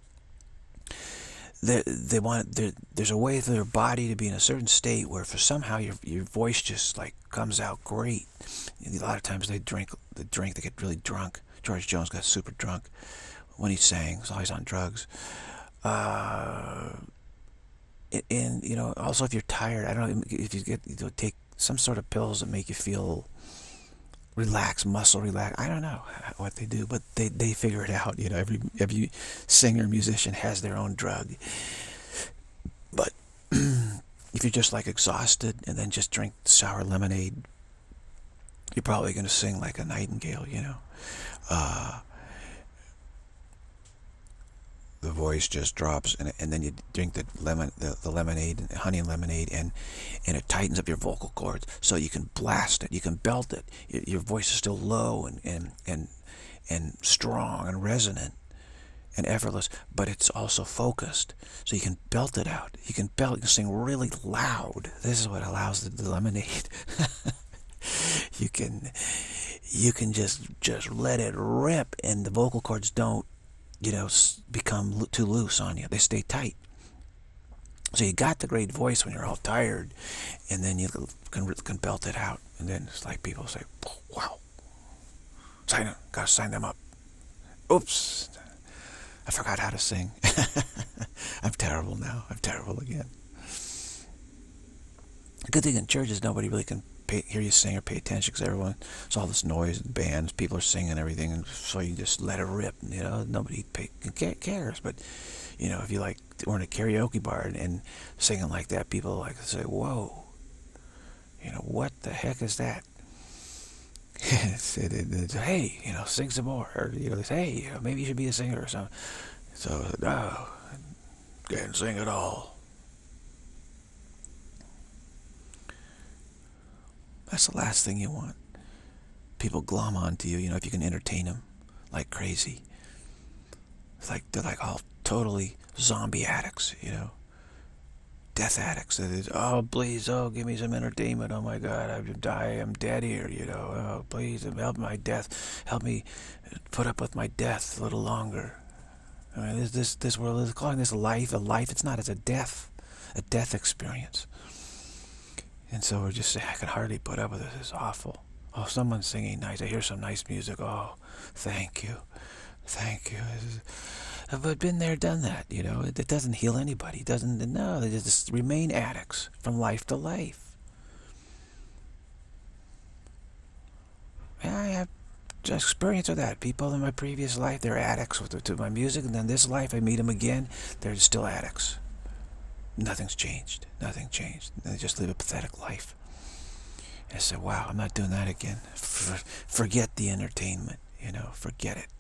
They they want there. There's a way for their body to be in a certain state where, for somehow your your voice just like comes out great. A lot of times they drink the drink. They get really drunk. George Jones got super drunk when he sang. So he's on drugs. Uh, and you know, also if you're tired, I don't know if you get you know, take some sort of pills that make you feel relax, muscle relax. I don't know what they do, but they, they figure it out. You know, every every singer, musician has their own drug. But if you're just like exhausted and then just drink sour lemonade, you're probably going to sing like a nightingale, you know. Uh, the voice just drops, and and then you drink the lemon, the, the lemonade, honey and lemonade, and and it tightens up your vocal cords, so you can blast it, you can belt it. Your, your voice is still low and and and and strong and resonant and effortless, but it's also focused, so you can belt it out. You can belt, you can sing really loud. This is what allows the, the lemonade. you can you can just just let it rip, and the vocal cords don't, you know, become too loose on you. They stay tight. So you got the great voice when you're all tired, and then you can, can belt it out. And then it's like people say, wow, sign them, gotta sign them up. Oops, I forgot how to sing. I'm terrible now. I'm terrible again. The good thing in church is nobody really can pay, hear you sing or pay attention, because everyone, it's all this noise and bands, people are singing and everything, and so you just let it rip. You know, nobody pay, cares. But you know, if you like we're in a karaoke bar and, and singing like that, people like to say, "Whoa, you know, what the heck is that?" it's, it, it, it's, hey, you know, sing some more, or you know, they say, hey, you know, maybe you should be a singer or something. So no, can't sing at all. That's the last thing you want. People glom onto you, you know, if you can entertain them like crazy. It's like they're like all totally zombie addicts, you know, death addicts. That is, oh please, oh give me some entertainment. Oh my God, I'm dying, I'm dead here, you know. Oh please, help my death, help me put up with my death a little longer. I mean, this this this world is calling this life a life. It's not. It's a death, a death experience. And so we're just saying, I can hardly put up with this. It's awful. Oh, someone's singing nice. I hear some nice music. Oh, thank you. Thank you. I've been there, done that, you know. It, it doesn't heal anybody. It doesn't, no, they just remain addicts from life to life. Yeah, I have experience with that. People in my previous life, they're addicts with, to my music, and then this life, I meet them again, they're still addicts. Nothing's changed. Nothing changed. They just live a pathetic life. And I said, wow, I'm not doing that again. For, forget the entertainment, you know, forget it.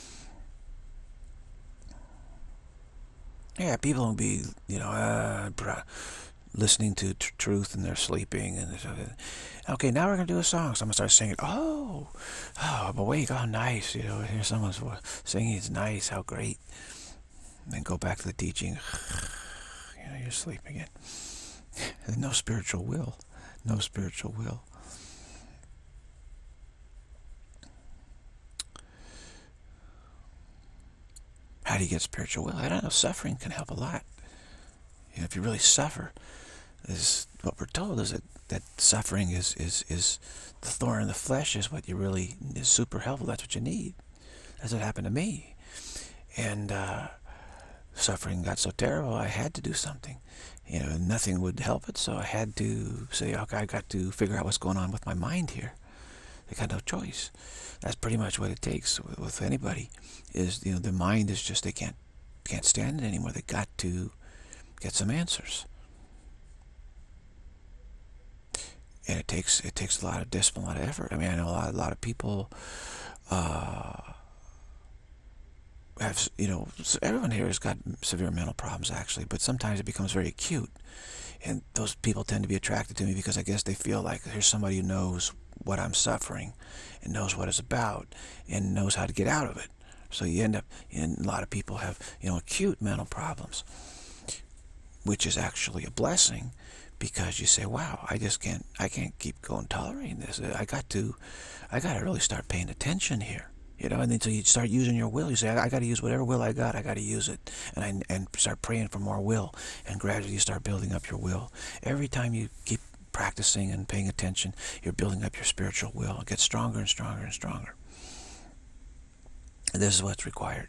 Yeah, people will be, you know, uh, listening to tr truth, and they're sleeping. And okay, now we're going to do a song. So I'm going to start singing. Oh, oh, I'm awake. Oh, nice. You know, hear someone's singing. It's nice. How great. And then go back to the teaching. You know, you're sleeping again. No spiritual will. No spiritual will. How do you get spiritual will? I don't know. Suffering can help a lot. You know, if you really suffer, is what we're told is that, that suffering is, is, is the thorn in the flesh is what you really is super helpful. That's what you need. That's what happened to me. And uh, suffering got so terrible, I had to do something. You know, nothing would help it, so I had to say, okay, I got to figure out what's going on with my mind here. I got no choice. That's pretty much what it takes with, with anybody. Is, you know, the mind is just, they can't can't stand it anymore. They got to get some answers. And it takes it takes a lot of discipline, a lot of effort. I mean, I know a lot, a lot of people uh, have, you know, everyone here has got severe mental problems actually, but sometimes it becomes very acute. And those people tend to be attracted to me because I guess they feel like here's somebody who knows what I'm suffering and knows what it's about and knows how to get out of it. So you end up, and a lot of people have, you know, acute mental problems, which is actually a blessing, because you say, wow, I just can't, I can't keep going tolerating this. I got to, I got to really start paying attention here. You know, and then so you start using your will. You say, I, I got to use whatever will I got. I got to use it, and I, and start praying for more will, and gradually you start building up your will. Every time you keep practicing and paying attention, you're building up your spiritual will. It gets stronger and stronger and stronger. And this is what's required.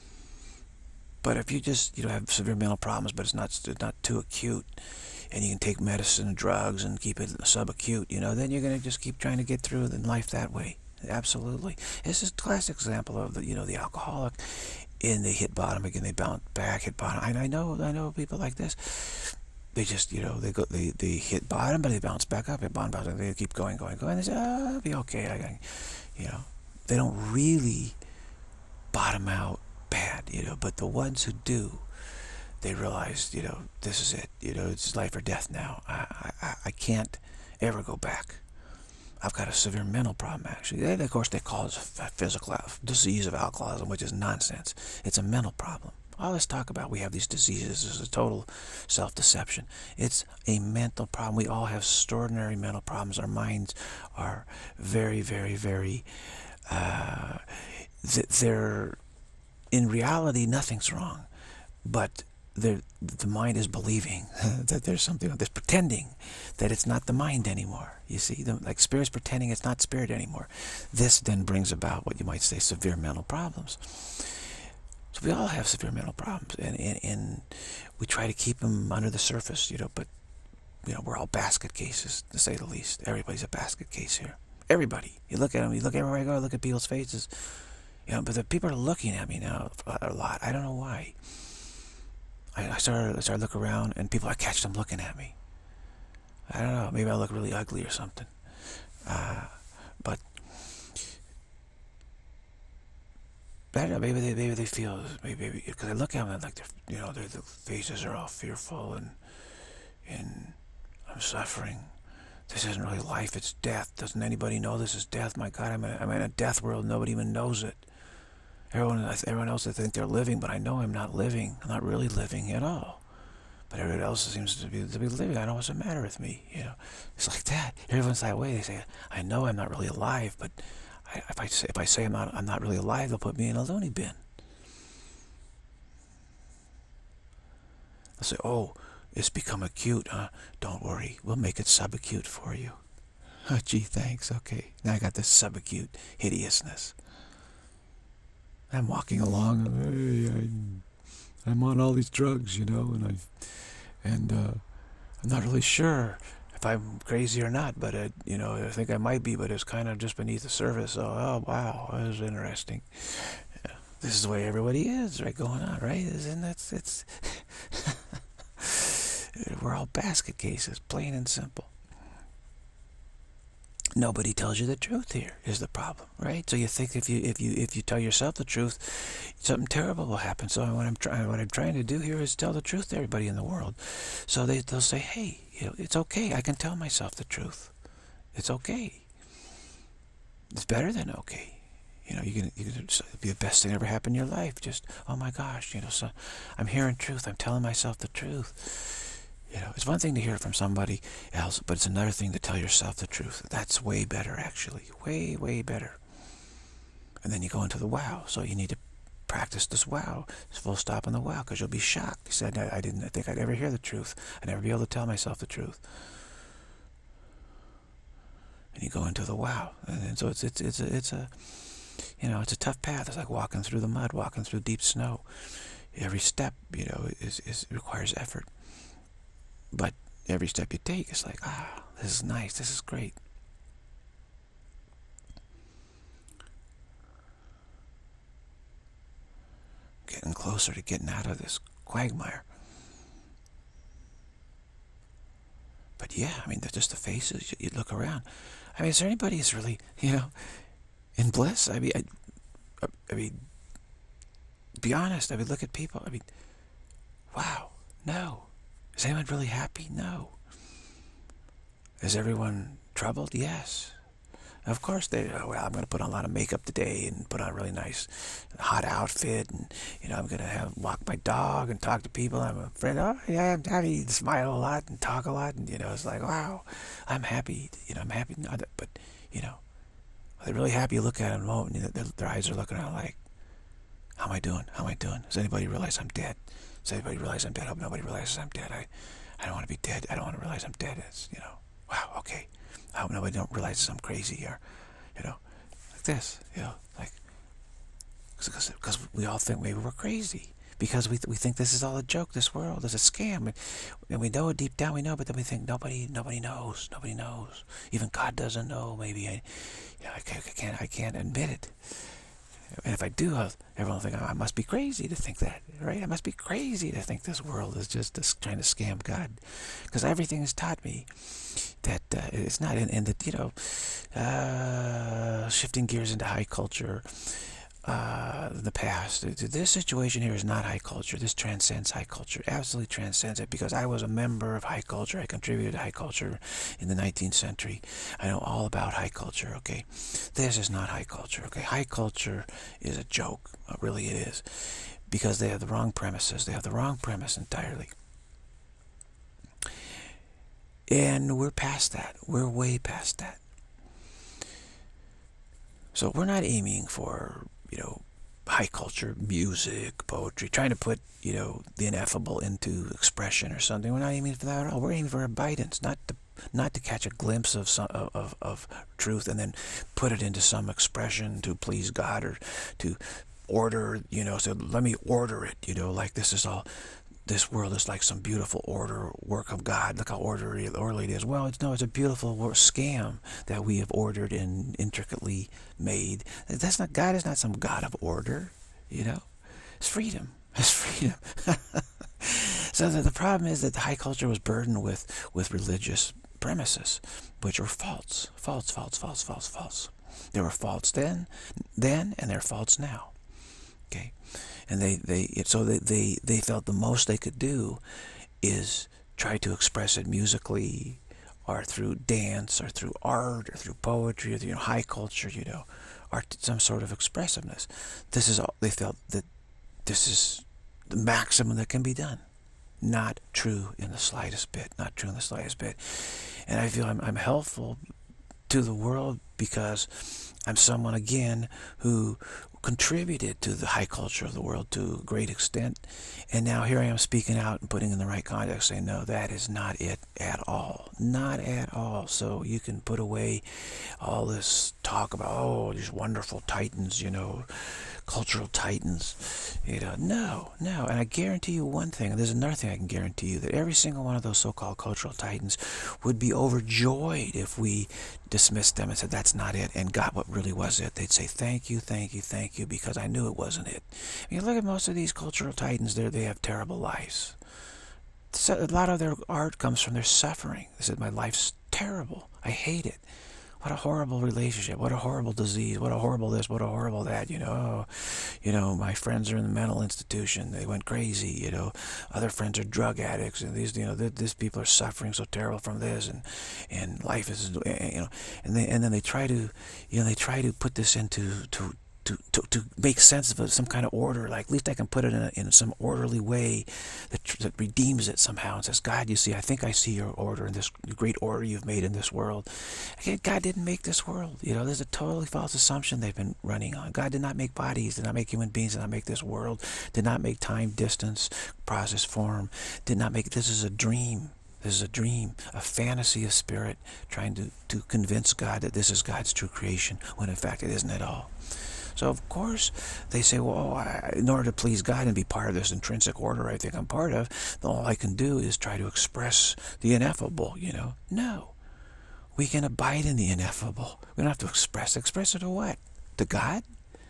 But if you just, you know, have severe mental problems, but it's not it's not too acute, and you can take medicine and drugs and keep it subacute, you know, then you're going to just keep trying to get through in life that way. Absolutely. This is a classic example of the, you know, the alcoholic, and they hit bottom again, they bounce back, hit bottom. And I know, I know people like this. They just, you know, they go, they, they hit bottom, but they bounce back up, hit bottom, bounce, they keep going, going, going. They say, oh, I'll be okay. I got, you know, they don't really bottom out bad, you know, but the ones who do, they realize, you know, this is it, you know, it's life or death now. I, I, I can't ever go back. I've got a severe mental problem, actually. And of course, they call it a physical disease of alcoholism, which is nonsense. It's a mental problem. All this talk about we have these diseases is a total self-deception. It's a mental problem. We all have extraordinary mental problems. Our minds are very, very, very, uh, they're, in reality, nothing's wrong. But the mind is believing that there's something, that's pretending that it's not the mind anymore. You see, the, like spirit's pretending it's not spirit anymore. This then brings about what you might say severe mental problems. So we all have severe mental problems, and, and, and we try to keep them under the surface, you know, but, you know, we're all basket cases, to say the least. Everybody's a basket case here. Everybody. You look at them, you look everywhere I go, I look at people's faces, you know, but the people are looking at me now a lot. I don't know why. I started, I started to look around, and people, I catch them looking at me. I don't know, maybe I look really ugly or something. Uh, but, I don't know, maybe they, maybe they feel, maybe, because I look at them, like, they're, you know, their the faces are all fearful, and, and I'm suffering. This isn't really life, it's death. Doesn't anybody know this is death? My God, I'm in, I'm in a death world, nobody even knows it. Everyone, everyone else, they think they're living, but I know I'm not living. I'm not really living at all. But everyone else seems to be to be living. I know what's the matter with me. You know, it's like that. Everyone's that way. They say, I know I'm not really alive, but I, if I say if I say I'm not I'm not really alive, they'll put me in a loony bin. They'll say, oh, it's become acute, huh? Don't worry, we'll make it subacute for you. Oh, gee, thanks. Okay, now I got this subacute hideousness. I'm walking along, hey, I'm, I'm on all these drugs, you know, and I, and uh, I'm not really sure if I'm crazy or not, but I, you know, I think I might be, but it's kind of just beneath the surface. So, oh wow, that was interesting. Yeah, this is the way everybody is, right? Going on, right? Isn't that it's? We're all basket cases, plain and simple. Nobody tells you the truth here is the problem, right? So you think if you if you if you tell yourself the truth, something terrible will happen. So what I'm trying what I'm trying to do here is tell the truth to everybody in the world. So they they'll say, hey, you know, it's okay. I can tell myself the truth. It's okay. It's better than okay. You know, you can you can be the best thing that ever happened in your life. Just oh my gosh, you know, so I'm hearing truth. I'm telling myself the truth. You know, it's one thing to hear it from somebody else, but it's another thing to tell yourself the truth. That's way better, actually. Way, way better. And then you go into the wow. So you need to practice this wow. It's full stop on the wow, because you'll be shocked. You said, I didn't I think I'd ever hear the truth. I'd never be able to tell myself the truth. And you go into the wow. And, and so it's, it's, it's, a, it's a, you know, it's a tough path. It's like walking through the mud, walking through deep snow. Every step, you know, is, is requires effort. But every step you take, it's like, ah, this is nice, this is great. Getting closer to getting out of this quagmire. But yeah, I mean, they're just the faces. You, you look around. I mean, is there anybody who's really, you know, in bliss? I mean, I, I mean, be honest. I mean, look at people. I mean, wow, no. Is anyone really happy? No. Is everyone troubled? Yes. Of course, they, oh, well, I'm going to put on a lot of makeup today and put on a really nice hot outfit, and, you know, I'm going to have walk my dog and talk to people. I'm a friend. Oh, yeah, I'm happy to smile a lot and talk a lot, and, you know, it's like, wow, I'm happy. You know, I'm happy. But, you know, are they really happy? You look at them and you know, their, their eyes are looking around like, how am I doing? How am I doing? Does anybody realize I'm dead? Does anybody realize I'm dead? I hope nobody realizes I'm dead. I, I don't want to be dead. I don't want to realize I'm dead. It's, you know, wow, okay. I hope nobody don't realize I'm crazy or, you know, like this, you know, like, because we all think maybe we're crazy. Because we, we think this is all a joke, this world is a scam. And, and we know it deep down, we know, but then we think nobody nobody knows, nobody knows. Even God doesn't know, maybe. I, you know, I, can't, I, can't, I can't admit it. And if I do, everyone will think, oh, I must be crazy to think that, right? I must be crazy to think this world is just this, trying to scam God. Because everything has taught me that uh, it's not in, in the, you know, uh, shifting gears into high culture, uh, the past. This situation here is not high culture. This transcends high culture, absolutely transcends it, because I was a member of high culture. I contributed to high culture in the nineteenth century. I know all about high culture, okay? This is not high culture, okay? High culture is a joke, really it is, because they have the wrong premises. They have the wrong premise entirely. And we're past that. We're way past that. So we're not aiming for, you know, high culture, music, poetry, trying to put, you know, the ineffable into expression or something. We're not aiming for that at all. We're aiming for abidance, not to, not to catch a glimpse of some of, of, of truth and then put it into some expression to please God or to order, you know, so let me order it, you know, like this is all, this world is like some beautiful order, work of God. Look how orderly, orderly it is. Well, it's no, it's a beautiful scam that we have ordered and intricately made. That's not, God is not some God of order, you know. It's freedom. It's freedom. So the, the problem is that the high culture was burdened with, with religious premises, which were false. False, false, false, false, false. They were false then, then, and they're false now. Okay. And they, they so they, they, they felt the most they could do is try to express it musically or through dance or through art or through poetry or through, you know, high culture, you know, art, some sort of expressiveness. This is all, they felt that this is the maximum that can be done. Not true in the slightest bit, not true in the slightest bit. And I feel I'm, I'm helpful to the world because I'm someone, again, who contributed to the high culture of the world to a great extent, and now here I am speaking out and putting in the right context, saying, no, that is not it at all. Not at all. So you can put away all this talk about, oh, these wonderful titans, you know, cultural titans, you know. No, no. And I guarantee you one thing, and there's another thing I can guarantee you, that every single one of those so-called cultural titans would be overjoyed if we dismissed them and said, that's not it, and got what really was it. They'd say, thank you, thank you, thank you, because I knew it wasn't it. I mean, look at most of these cultural titans, they they have terrible lives. So a lot of their art comes from their suffering. They said, my life's terrible. I hate it. What a horrible relationship. What a horrible disease. What a horrible this. What a horrible that. You know, oh, you know, my friends are in the mental institution. They went crazy. You know, other friends are drug addicts, and these, you know, th these people are suffering so terrible from this, and and life is, you know, and they and then they try to, you know, they try to put this into to. To, to, to make sense of it, some kind of order, like at least I can put it in, a, in some orderly way that, that redeems it somehow and says, God, you see, I think I see your order in this great order you've made in this world. Again, God didn't make this world. You know, there's a totally false assumption they've been running on. God did not make bodies, did not make human beings, did not make this world, did not make time, distance, process, form, did not make, this is a dream. This is a dream, a fantasy of spirit trying to, to convince God that this is God's true creation, when in fact it isn't at all. So of course they say, well, I, in order to please God and be part of this intrinsic order I think I'm part of, all I can do is try to express the ineffable, you know. No. We can abide in the ineffable. We don't have to express. Express it to what? To God?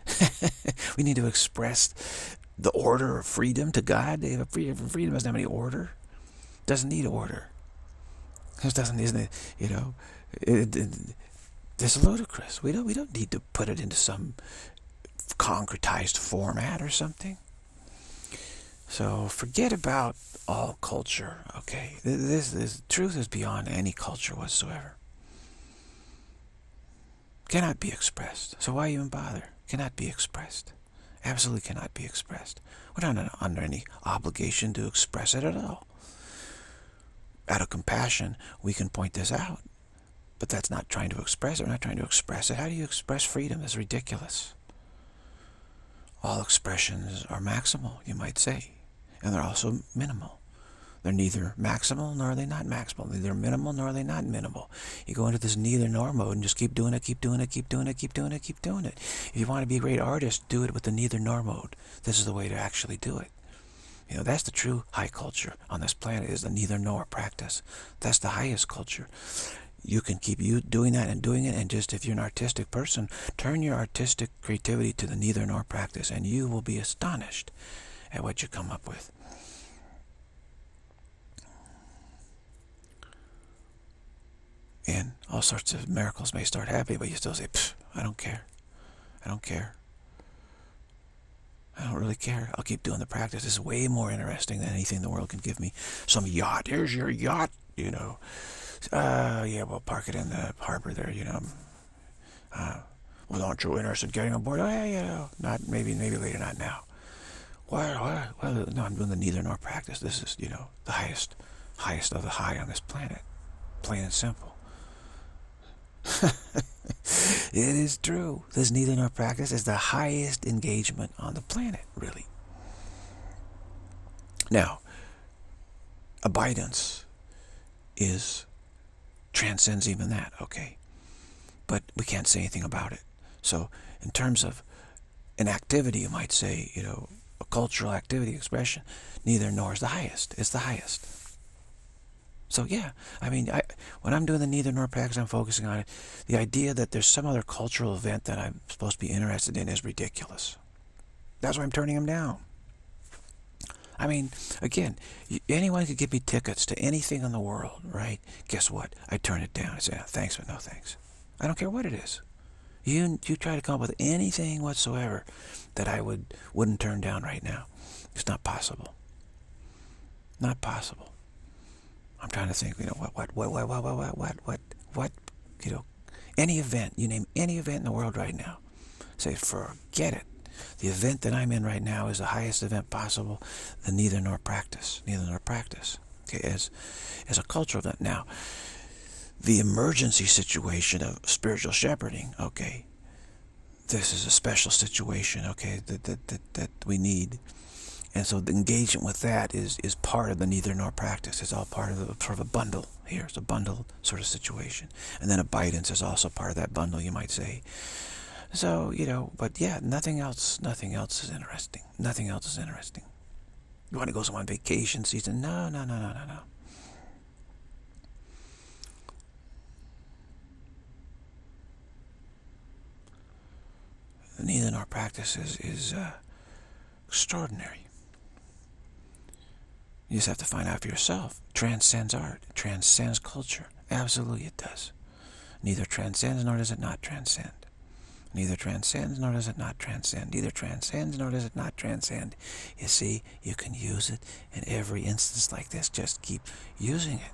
We need to express the order of freedom to God. They have a freedom. Freedom doesn't have any order. Doesn't need order. It doesn't, isn't it, you know, it, it, it's ludicrous. We don't, we don't need to put it into some concretized format or something. So forget about all culture, okay? This, this truth is beyond any culture whatsoever. Cannot be expressed. So why even bother? Cannot be expressed. Absolutely cannot be expressed. We're not under any obligation to express it at all. Out of compassion, we can point this out. But that's not trying to express it. We're not trying to express it. How do you express freedom? It's ridiculous. All expressions are maximal, you might say. And they're also minimal. They're neither maximal nor are they not maximal. Neither minimal nor are they not minimal. You go into this neither nor mode and just keep doing it, keep doing it, keep doing it, keep doing it, keep doing it. If you want to be a great artist, do it with the neither nor mode. This is the way to actually do it. You know, that's the true high culture on this planet, is the neither nor practice. That's the highest culture. You can keep you doing that and doing it, and just, if you're an artistic person, turn your artistic creativity to the neither nor practice, and you will be astonished at what you come up with. And all sorts of miracles may start happening, but you still say, I don't care. I don't care. I don't really care. I'll keep doing the practice. This is way more interesting than anything the world can give me. Some yacht. Here's your yacht, you know. Uh, yeah, we'll park it in the harbor there, you know. Uh, well, aren't you interested in getting on board? Oh, yeah, you know, not, maybe, maybe later, not now. Well, well, well, no, I'm doing the neither nor practice. This is, you know, the highest, highest of the high on this planet. Plain and simple. It is true. This neither nor practice is the highest engagement on the planet, really. Now, abidance is transcends even that, okay? But we can't say anything about it. So in terms of an activity, you might say, you know, a cultural activity expression, neither nor is the highest. It's the highest. So yeah, I mean, I, when I'm doing the neither nor practice, I'm focusing on it. The idea that there's some other cultural event that I'm supposed to be interested in is ridiculous. That's why I'm turning them down. I mean, again, anyone could give me tickets to anything in the world, right? Guess what? I turn it down. I say, thanks, but no thanks. I don't care what it is. You you try to come up with anything whatsoever that I would wouldn't turn down right now. It's not possible. Not possible. I'm trying to think, you know, what, what, what, what, what, what, what, what, what, you know, any event, you name any event in the world right now. Say, forget it. The event that I'm in right now is the highest event possible, the neither nor practice, neither nor practice, okay, as, as a cultural event. Now, the emergency situation of spiritual shepherding, okay, this is a special situation, okay, that, that, that, that we need. And so the engagement with that is, is part of the neither nor practice. It's all part of the, sort of a bundle here. It's a bundle sort of situation. And then abidance is also part of that bundle, you might say. So, you know, but yeah, nothing else, nothing else is interesting. Nothing else is interesting. You want to go on vacation season? No, no, no, no, no, no. The neither nor practice is, is uh, extraordinary. You just have to find out for yourself. It transcends art. It transcends culture. Absolutely it does. Neither transcends nor does it not transcend. Neither transcends nor does it not transcend. Neither transcends nor does it not transcend. You see, you can use it in every instance like this. Just keep using it.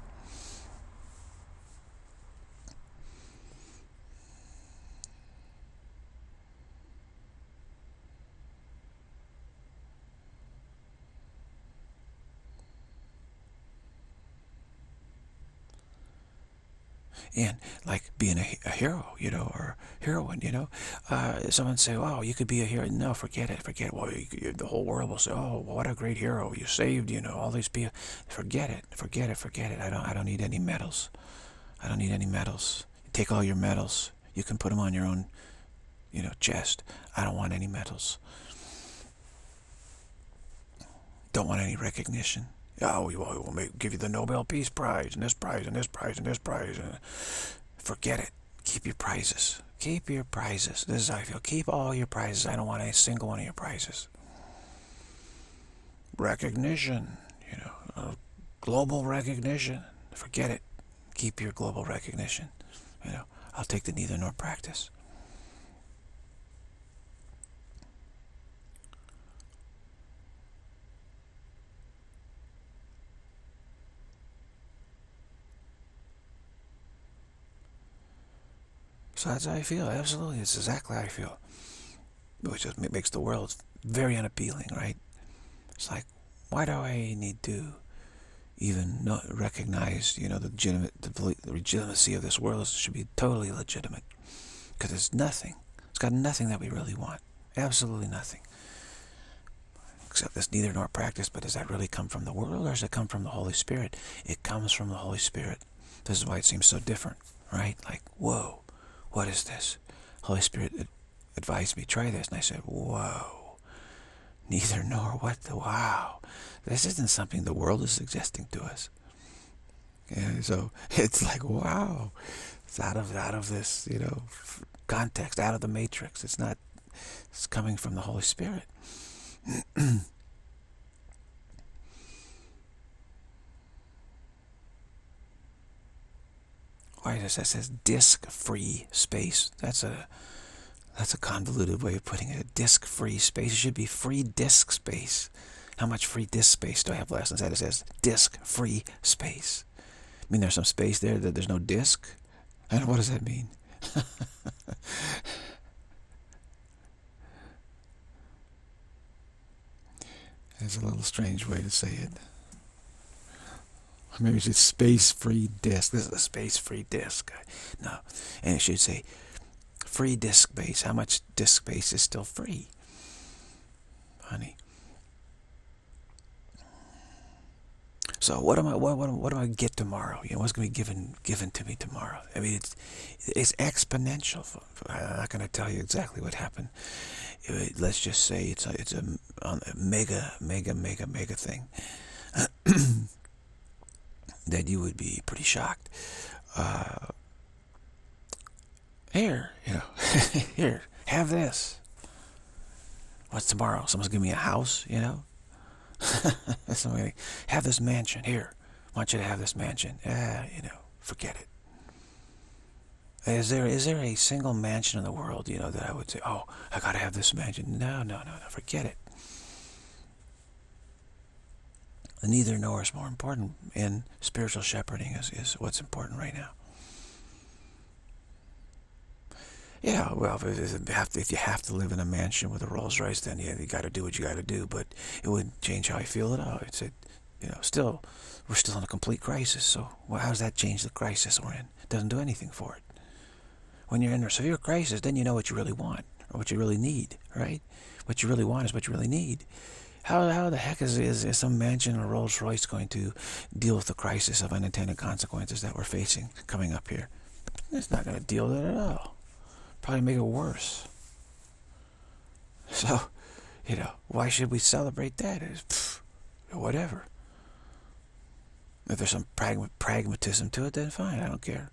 And like being a, a hero, you know, or heroine, you know, uh, someone say, "Oh, you could be a hero." No, forget it, forget it. Well, you, you, the whole world will say, "Oh, what a great hero! You saved, you know, all these people." Forget it, forget it, forget it. I don't, I don't need any medals. I don't need any medals. Take all your medals. You can put them on your own, you know, chest. I don't want any medals. Don't want any recognition. Oh, we will we'll make, give you the Nobel Peace Prize, and this prize, and this prize, and this prize. And forget it. Keep your prizes. Keep your prizes. This is how I feel. Keep all your prizes. I don't want a single one of your prizes. Recognition, you know, uh, global recognition. Forget it. Keep your global recognition. You know, I'll take the neither nor practice. So that's how I feel. Absolutely, it's exactly how I feel. Which just makes the world very unappealing, right? It's like, why do I need to even not recognize, you know, the legitimate, the legitimacy of this world? It should be totally legitimate, because it's nothing. It's got nothing that we really want. Absolutely nothing. Except it's neither nor practice. But does that really come from the world, or does it come from the Holy Spirit? It comes from the Holy Spirit. This is why it seems so different, right? Like, whoa, what is this? Holy Spirit advised me, try this. And I said, whoa, neither nor what the, wow. This isn't something the world is suggesting to us. Yeah, so it's like, wow, it's out of, out of this, you know, context, out of the matrix. It's not, it's coming from the Holy Spirit. Why does that says disk-free space? That's a that's a convoluted way of putting it. A disk-free space. It should be free disk space. How much free disk space do I have left? Instead it says disk-free space. I mean, there's some space there that there's no disk. And what does that mean? It's a little strange way to say it. Maybe it's space-free disk. This is a space-free disk. No. And it should say free disk space. How much disk space is still free? Honey. So what am I what what, what do I get tomorrow? You know, what's going to be given given to me tomorrow? I mean, it's it's exponential. I'm not going to tell you exactly what happened. It, let's just say it's a it's a, a mega mega mega mega thing. That you would be pretty shocked. Uh, here, you know, here, have this. What's tomorrow? Someone's giving me a house, you know? Somebody, have this mansion. Here, I want you to have this mansion. Ah, you know, forget it. Is there is there a single mansion in the world, you know, that I would say, oh, I gotta have this mansion? No, no, no, no, forget it. Neither nor is more important in spiritual shepherding is, is what's important right now. Yeah, well, if you have to, if you have to live in a mansion with a Rolls Royce, then yeah, you got to do what you got to do. But it wouldn't change how I feel at all. It's a, you know, still, we're still in a complete crisis. So well, how does that change the crisis we're in? It doesn't do anything for it. When you're in a severe crisis, then you know what you really want or what you really need, right? What you really want is what you really need. How, how the heck is, is, is some mansion or Rolls Royce going to deal with the crisis of unintended consequences that we're facing coming up here? It's not going to deal with it at all. Probably make it worse. So, you know, why should we celebrate that? It's, pff, whatever. If there's some pragma pragmatism to it, then fine, I don't care.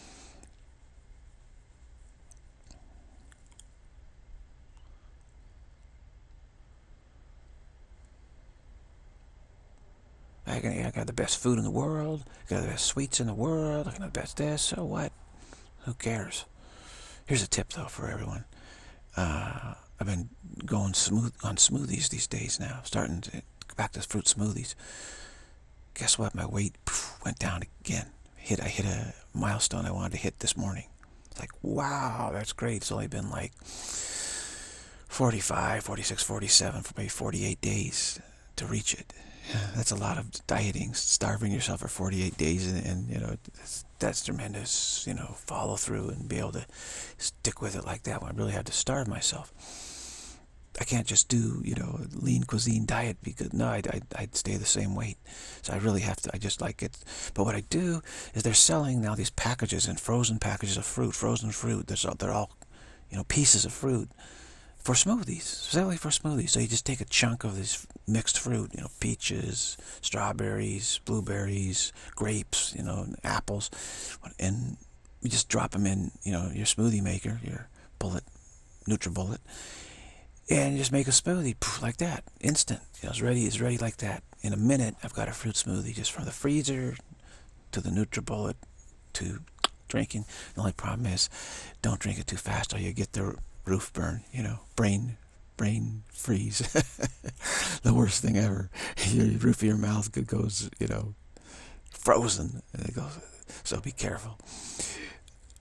I, can, I got the best food in the world, I got the best sweets in the world, I got the best this, so what? Who cares? Here's a tip, though, for everyone. Uh, I've been going smooth on smoothies these days now, starting to back to fruit smoothies. Guess what? My weight poof, went down again. Hit, I hit a milestone I wanted to hit this morning. It's like, wow, that's great. It's only been like forty-five, forty-six, forty-seven, for maybe forty-eight days to reach it. That's a lot of dieting, starving yourself for forty-eight days, and, and you know, that's, that's tremendous, you know, follow through and be able to stick with it like that when I really have to starve myself. I can't just do, you know, a lean cuisine diet because, no, I'd, I'd, I'd stay the same weight. So I really have to, I just like it. But what I do is they're selling now these packages and frozen packages of fruit, frozen fruit. There's, they're all, you know, pieces of fruit. For smoothies, specifically for smoothies. So you just take a chunk of this mixed fruit, you know, peaches, strawberries, blueberries, grapes, you know, apples, and you just drop them in, you know, your smoothie maker, your bullet, NutriBullet, and you just make a smoothie poof, like that, instant. You know, it's ready. It's ready like that. In a minute, I've got a fruit smoothie just from the freezer to the NutriBullet to drinking. The only problem is, don't drink it too fast, or you get the roof burn, you know, brain, brain freeze. The worst thing ever. Your roof of your mouth goes, you know, frozen. And it goes, so be careful. But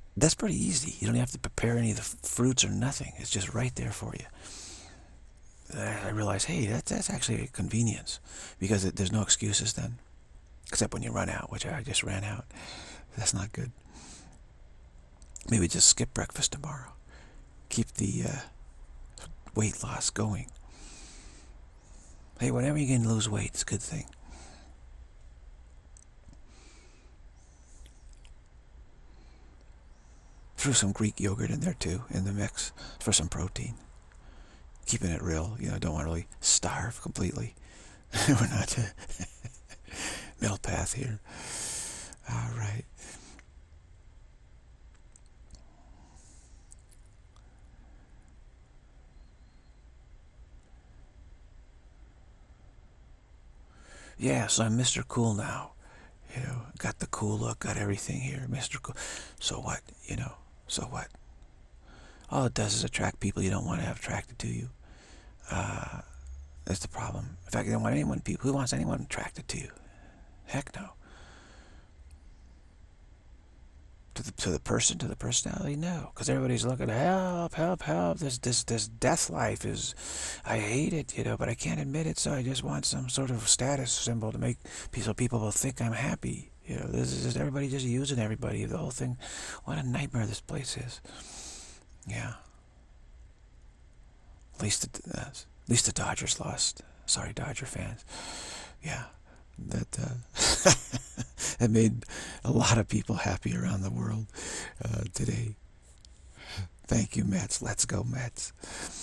That's pretty easy. You don't have to prepare any of the fruits or nothing. It's just right there for you. I realize, hey, that's, that's actually a convenience, because it, there's no excuses then, except when you run out, which I just ran out. That's not good. Maybe just skip breakfast tomorrow. Keep the uh, weight loss going. Hey, whenever you can lose weight, it's a good thing. Threw some Greek yogurt in there too, in the mix, for some protein. Keeping it real, you know, don't want to really starve completely. We're not middle path here. All right. Yeah, so I'm Mister Cool now. You know, got the cool look, got everything here, Mister Cool. So what, you know, so what? All it does is attract people you don't want to have attracted to you. Uh, that's the problem. In fact, you don't want anyone, people, who wants anyone attracted to you? Heck no. To the, to the person, to the personality, no. Because everybody's looking, help, help, help. This, this, this death life is, I hate it, you know, but I can't admit it, so I just want some sort of status symbol to make, so people will think I'm happy. You know, this is just everybody just using everybody. The whole thing, what a nightmare this place is. Yeah. At least, the, uh, at least the Dodgers lost. Sorry, Dodger fans. Yeah. That uh, that made a lot of people happy around the world uh, today. Thank you, Mets. Let's go, Mets.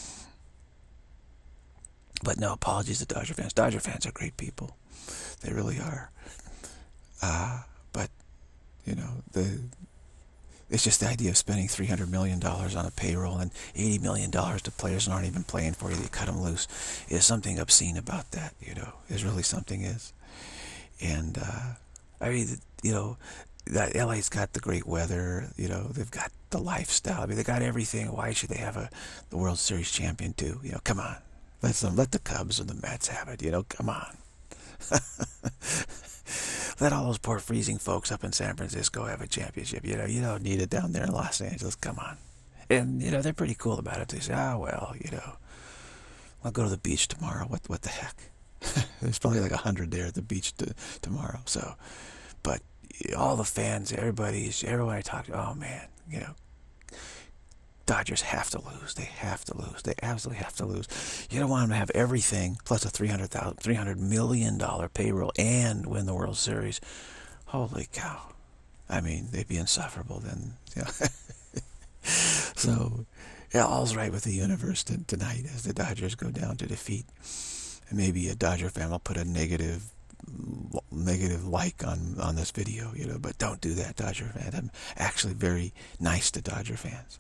But no, apologies to Dodger fans. Dodger fans are great people. They really are. Uh, but, you know, the it's just the idea of spending three hundred million dollars on a payroll and eighty million dollars to players that aren't even playing for you, you cut them loose. There's something obscene about that, you know. There's really something is. And, uh, I mean, you know, that L A's got the great weather, you know, they've got the lifestyle. I mean, they got everything. Why should they have a the World Series champion too? You know, come on. Let them, let the Cubs and the Mets have it, you know, come on. Let all those poor freezing folks up in San Francisco have a championship. You know, you don't need it down there in Los Angeles. Come on. And, you know, they're pretty cool about it. They say, ah, well, you know, I'll go to the beach tomorrow. What, what the heck? There's probably like a hundred there at the beach to, tomorrow. So, but all the fans, everybody's, everyone I talk to, oh man, you know, Dodgers have to lose. They have to lose. They absolutely have to lose. You don't want them to have everything plus a three hundred thousand, three hundred million dollar payroll and win the World Series. Holy cow! I mean, they'd be insufferable then. You know? So, yeah, all's right with the universe tonight as the Dodgers go down to defeat. And maybe a Dodger fan will put a negative, negative like on on this video, you know. But don't do that, Dodger fans. I'm actually very nice to Dodger fans,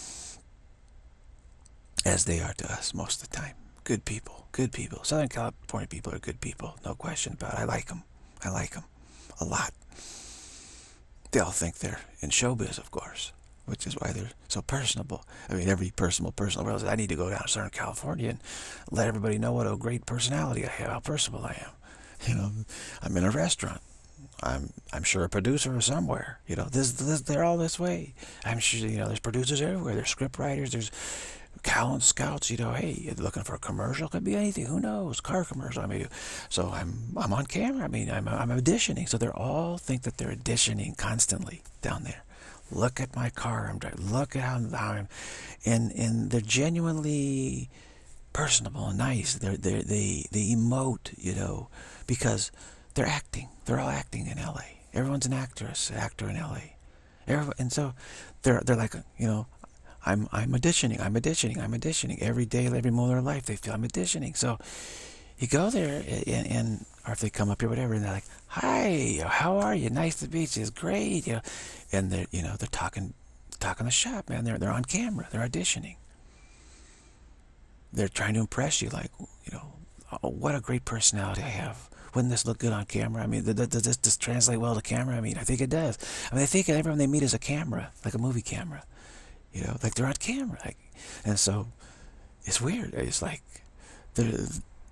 as they are to us most of the time. Good people, good people. Southern California people are good people, no question about it. I like them. I like them a lot. They all think they're in showbiz, of course, which is why they're so personable. I mean, every personable person in the world says, I need to go down to Southern California and let everybody know what a great personality I have, how personable I am. You know, I'm in a restaurant. I'm I'm sure a producer somewhere. You know, this, this they're all this way. I'm sure, you know, there's producers everywhere. There's script writers. There's talent scouts. You know, hey, you're looking for a commercial. Could be anything. Who knows? Car commercial. I mean, so I'm I'm on camera. I mean, I'm I'm auditioning. So they're all think that they're auditioning constantly down there. Look at my car I'm driving. Look at how, how I'm, and and they're genuinely personable and nice. They're they they they emote, you know, because they're acting. They're all acting in L A. Everyone's an actress, actor in L A. Everyone, and so they're they're like, you know, I'm I'm auditioning. I'm auditioning. I'm auditioning every day, every moment of their life. They feel I'm auditioning. So you go there, and, and or if they come up here, whatever, and they're like, "Hi, how are you? Nice to meet you. It's great." You know, and they're you know they're talking talking the shop, man. They're they're on camera. They're auditioning. They're trying to impress you, like, you know, oh, what a great personality I have. Wouldn't this look good on camera? I mean, does this, this translate well to camera? I mean, I think it does. I mean, I think everyone they meet is a camera, like a movie camera. You know, like they're on camera. Like, and so it's weird. It's like they're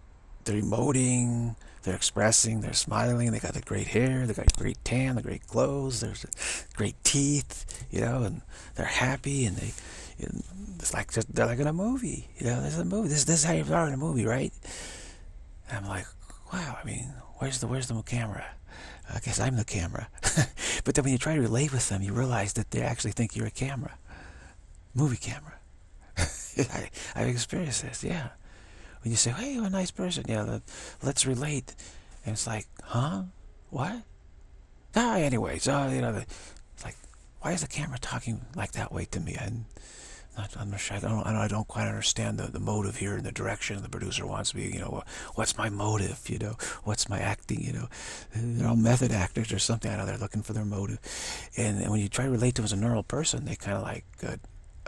they're emoting, they're expressing, they're smiling, they got the great hair, they got great tan, the great clothes, there's great teeth, you know, and they're happy, and they, and it's like just, they're like in a movie, you know, there's a movie, this, this is how you are in a movie, right? And I'm like, wow, I mean, where's the, where's the camera? I guess I'm the camera. But then when you try to relate with them, you realize that they actually think you're a camera. Movie camera. I, I've experienced this, yeah. When you say, hey, you're a nice person, yeah, let, let's relate. And it's like, huh? What? Ah, anyways, uh, you know, the, it's like, why is the camera talking like that way to me? And I'm not sure, I don't, I don't quite understand the, the motive here and the direction the producer wants me, you know, what's my motive, you know, what's my acting, you know. They're all method actors or something, I know they're looking for their motive. And, and when you try to relate to them as a neural person, they kind of like, uh,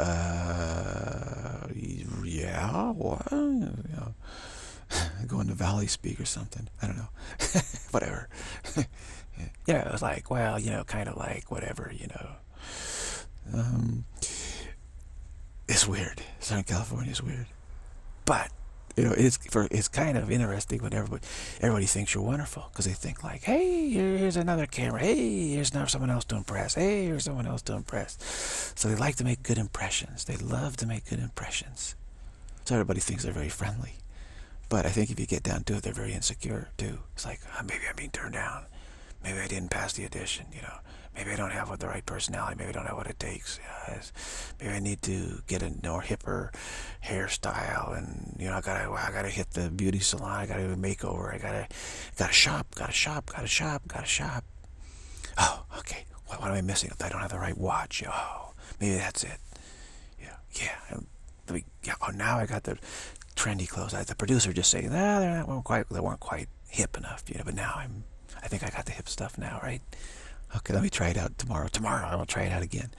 uh, yeah, what? You know, go into Valley speak or something, I don't know, whatever. Yeah, it was like, well, you know, kind of like, whatever, you know. Um... It's weird. Southern California is weird, but you know, it's for it's kind of interesting when everybody everybody thinks you're wonderful because they think like, hey, here's another camera. Hey, here's now someone else to impress. Hey, here's someone else to impress. So they like to make good impressions. They love to make good impressions. So everybody thinks they're very friendly, but I think if you get down to it, they're very insecure too. It's like, oh, maybe I'm being turned down. Maybe I didn't pass the audition. You know. Maybe I don't have the right personality. Maybe I don't have what it takes. Yes. Maybe I need to get a more hipper hairstyle, and you know, I gotta, well, I gotta hit the beauty salon. I gotta do a makeover. I gotta, gotta shop. Gotta shop. Gotta shop. Gotta shop. Oh, okay. What, what am I missing? I don't have the right watch. Oh, maybe that's it. Yeah, yeah. Let me, yeah. Oh, now I got the trendy clothes. I, the producer just saying, nah, they're not quite, they weren't quite hip enough. You know, but now I'm, I think I got the hip stuff now, right? Okay, let me try it out tomorrow. Tomorrow, I will try it out again.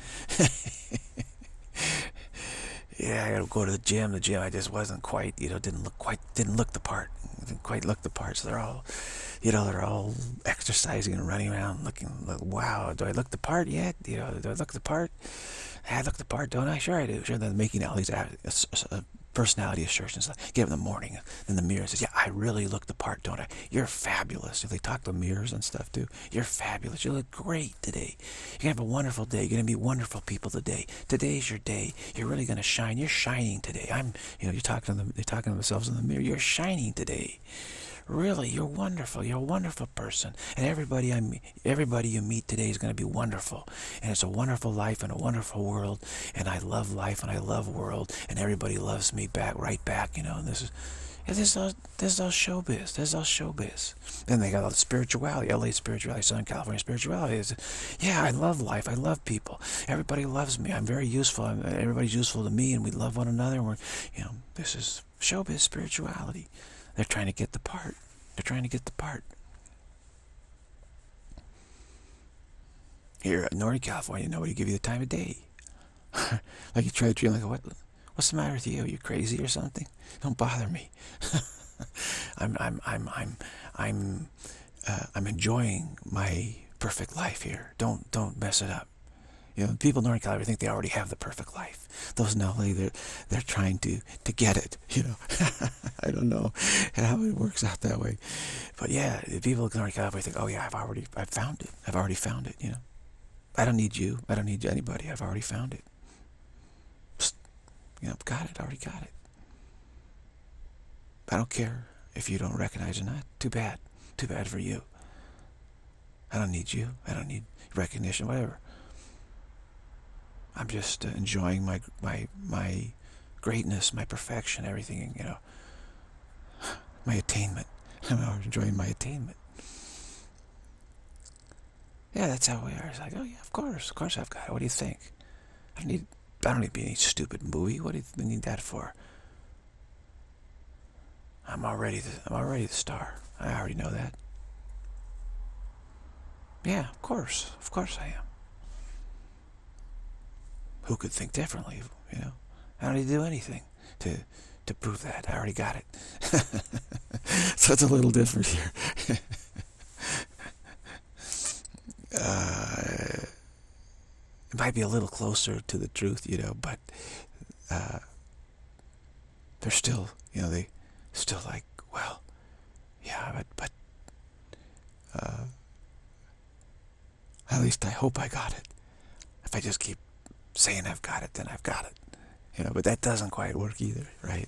Yeah, I gotta go to the gym. The gym, I just wasn't quite, you know, didn't look quite, didn't look the part. Didn't quite look the part. So they're all, you know, they're all exercising and running around looking, like, wow, do I look the part yet? You know, do I look the part? I look the part, don't I? Sure I do. Sure, they're making all these uh, personality assertions. Like, get up in the morning in the mirror and says, yeah, I really look the part, don't I? You're fabulous. If they talk to mirrors and stuff too, you're fabulous. You look great today. You're going to have a wonderful day. You're going to meet wonderful people today. Today's your day. You're really going to shine. You're shining today. I'm, you know, you're talking to them, they're talking to themselves in the mirror. You're shining today. Really, you're wonderful. You're a wonderful person. And everybody I meet, everybody you meet today is going to be wonderful. And it's a wonderful life and a wonderful world. And I love life and I love world. And everybody loves me back, right back, you know. And this is, and this is all, this is all showbiz. This is all showbiz. Then they got all the spirituality, L A spirituality, Southern California spirituality. Is, yeah, I love life. I love people. Everybody loves me. I'm very useful. I'm, everybody's useful to me, and we love one another. And we're, you know, this is showbiz spirituality. They're trying to get the part. They're trying to get the part. Here in Northern California, nobody give you the time of day. Like you try to treat them like, what? What's the matter with you? Are you crazy or something? Don't bother me. I'm, I'm, I'm, I'm, I'm, uh, I'm enjoying my perfect life here. Don't, don't mess it up. You know, people in Northern California think they already have the perfect life. Those in L A, they're, they're trying to, to get it, you know. I don't know how it works out that way. But yeah, the people in Northern California think, oh yeah, I've already, I've found it. I've already found it, you know. I don't need you. I don't need anybody. I've already found it. Psst. You know, got it. Already got it. I don't care if you don't recognize it or not. Too bad. Too bad for you. I don't need you. I don't need recognition, whatever. I'm just uh, enjoying my my my greatness, my perfection, everything, you know, my attainment. I'm enjoying my attainment. Yeah, that's how we are. It's like, oh yeah, of course, of course I've got it. What do you think? I don't need, I don't need to be any stupid movie. What do you need that for? I'm already the, I'm already the star. I already know that. Yeah, of course, of course I am. Who could think differently, you know? I don't need to do anything to to prove that. I already got it. So it's a little different here. uh, it might be a little closer to the truth, you know, but uh, they're still, you know, they still like, well, At least I hope I got it. If I just keep saying I've got it, then I've got it. You know, but that doesn't quite work either, right?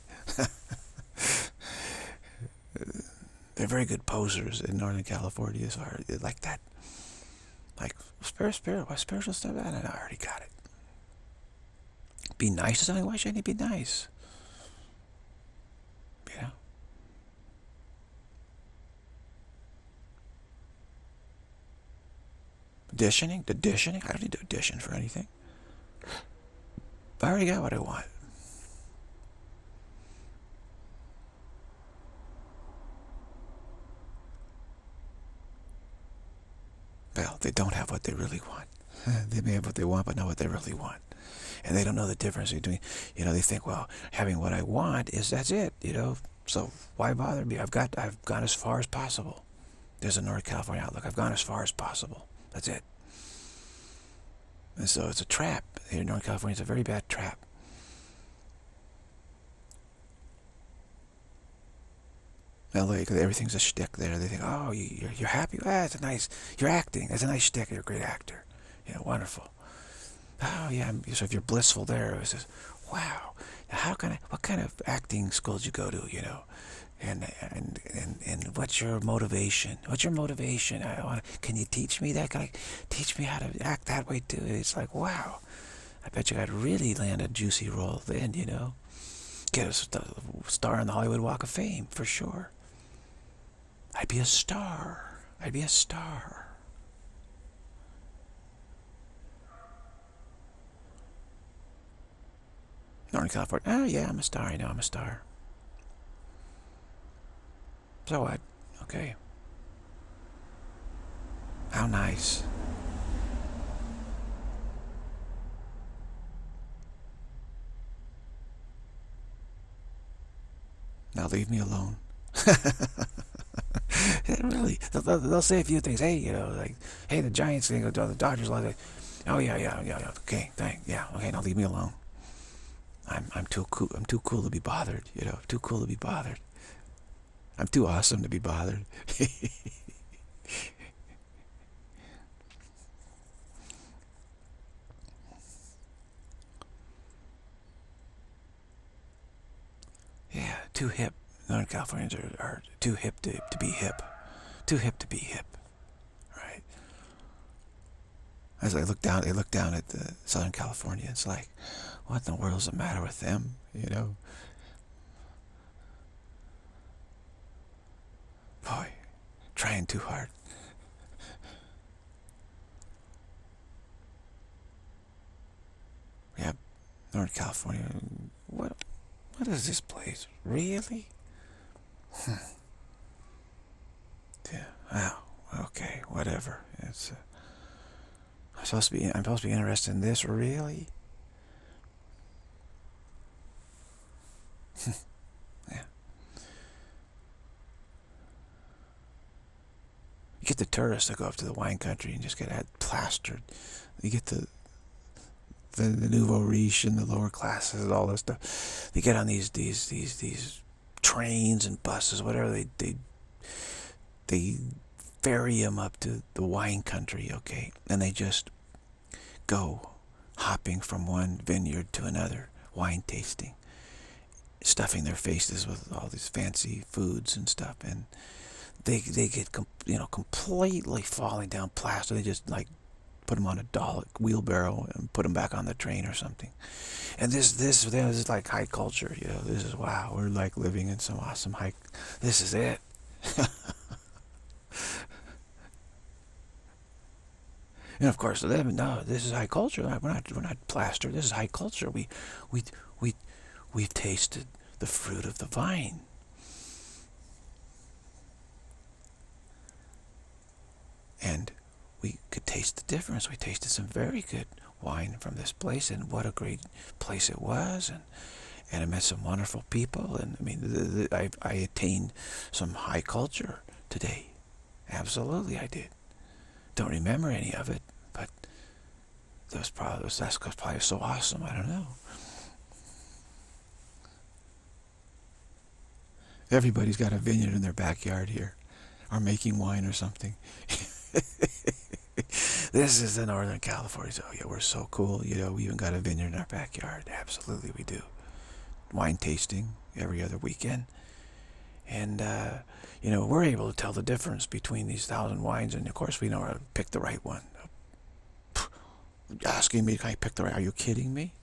They're very good posers in Northern California as far as like that. Like, spirit, spirit, what spiritual stuff? I don't know, I already got it. Be nice to something? Why shouldn't he be nice? You know? Auditioning? Auditioning? I don't need to audition for anything. I already got what I want. Well, they don't have what they really want. They may have what they want, but not what they really want. And they don't know the difference between, you know, they think, well, having what I want is, that's it, you know, so why bother me? I've got, I've gone as far as possible. There's a North California outlook. I've gone as far as possible. That's it. And so it's a trap. Here in North California, it's a very bad trap. L A, because everything's a shtick there. They think, oh, you, you're, you're happy? Ah, that's a nice, you're acting. That's a nice shtick. You're a great actor. You know, wonderful. Oh, yeah. So if you're blissful there, it says, wow. Now how can I, what kind of acting school did you go to, you know? And, and, and, and what's your motivation? What's your motivation? I want can you teach me that? Can I teach me how to act that way too? It's like, wow. I bet you I'd really land a juicy role then, you know? Get a st star on the Hollywood Walk of Fame, for sure. I'd be a star. I'd be a star. Northern California. Oh, yeah, I'm a star. I know I'm a star. So what? Okay. How nice. Now leave me alone. Really, they'll, they'll say a few things. Hey, you know, like, hey, the Giants thing, the Dodgers, like, oh yeah, yeah, yeah, yeah. Okay, thank, yeah, okay. Now leave me alone. I'm, I'm too cool. I'm too cool to be bothered. You know, too cool to be bothered. I'm too awesome to be bothered. Yeah, too hip. Northern Californians are, are too hip to, to be hip. Too hip to be hip. Right? As I look down, I look down at the Southern California, it's like, what in the world's the matter with them? You know? Boy, trying too hard. Yeah, Northern California. What? What is this place? Really? Hmm. Yeah. Wow. Okay. Whatever. It's. Uh, I'm supposed to be. I'm supposed to be interested in this. Really? Yeah. You get the tourists that go up to the wine country and just get that plastered. You get the the, the nouveau riche and the lower classes and all this stuff. They get on these these these these trains and buses, whatever. They they they ferry them up to the wine country, okay, and they just go hopping from one vineyard to another, wine tasting, stuffing their faces with all these fancy foods and stuff, and they they get you know completely falling down plaster. They just like put them on a dollar wheelbarrow and put them back on the train or something. And this this this is like high culture, you know. This is wow. We're like living in some awesome high. This is it. And of course, them, no, this is high culture. We're not we're not plaster. This is high culture. We we we we've tasted the fruit of the vine. And we could taste the difference. We tasted some very good wine from this place, and what a great place it was, and and I met some wonderful people, and I mean, the, the, I, I attained some high culture today. Absolutely, I did. Don't remember any of it, but those probably that's probably so awesome. I don't know. Everybody's got a vineyard in their backyard here, or making wine or something. This is the Northern California. So yeah, we're so cool. You know, we even got a vineyard in our backyard. Absolutely, we do. Wine tasting every other weekend. And, uh, you know, we're able to tell the difference between these thousand wines. And, of course, we know how to pick the right one. Asking me, can I pick the right? Are you kidding me?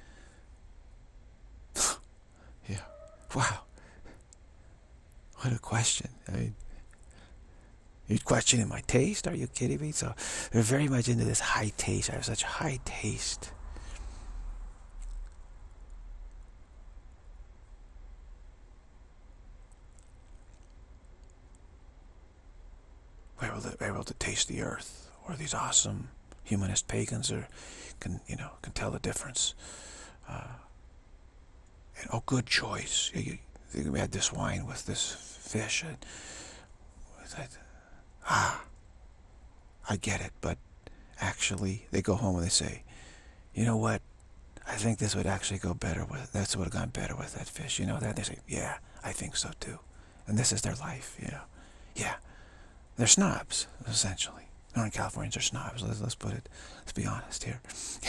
Yeah. Wow. What a question. I mean, you're questioning my taste? Are you kidding me? So they're very much into this high taste. I have such high taste. We're able to, we're able to taste the earth, or these awesome humanist pagans are, can, you know, can tell the difference. Uh, and, oh, good choice. You, you, we had this wine with this fish. And, that, ah, I get it, but actually, they go home and they say, you know what? I think this would actually go better with, that's would have gone better with that fish. You know that? They say, yeah, I think so too. And this is their life, you know. Yeah. They're snobs, essentially. Northern Californians are snobs. Let's, let's put it, let's be honest here.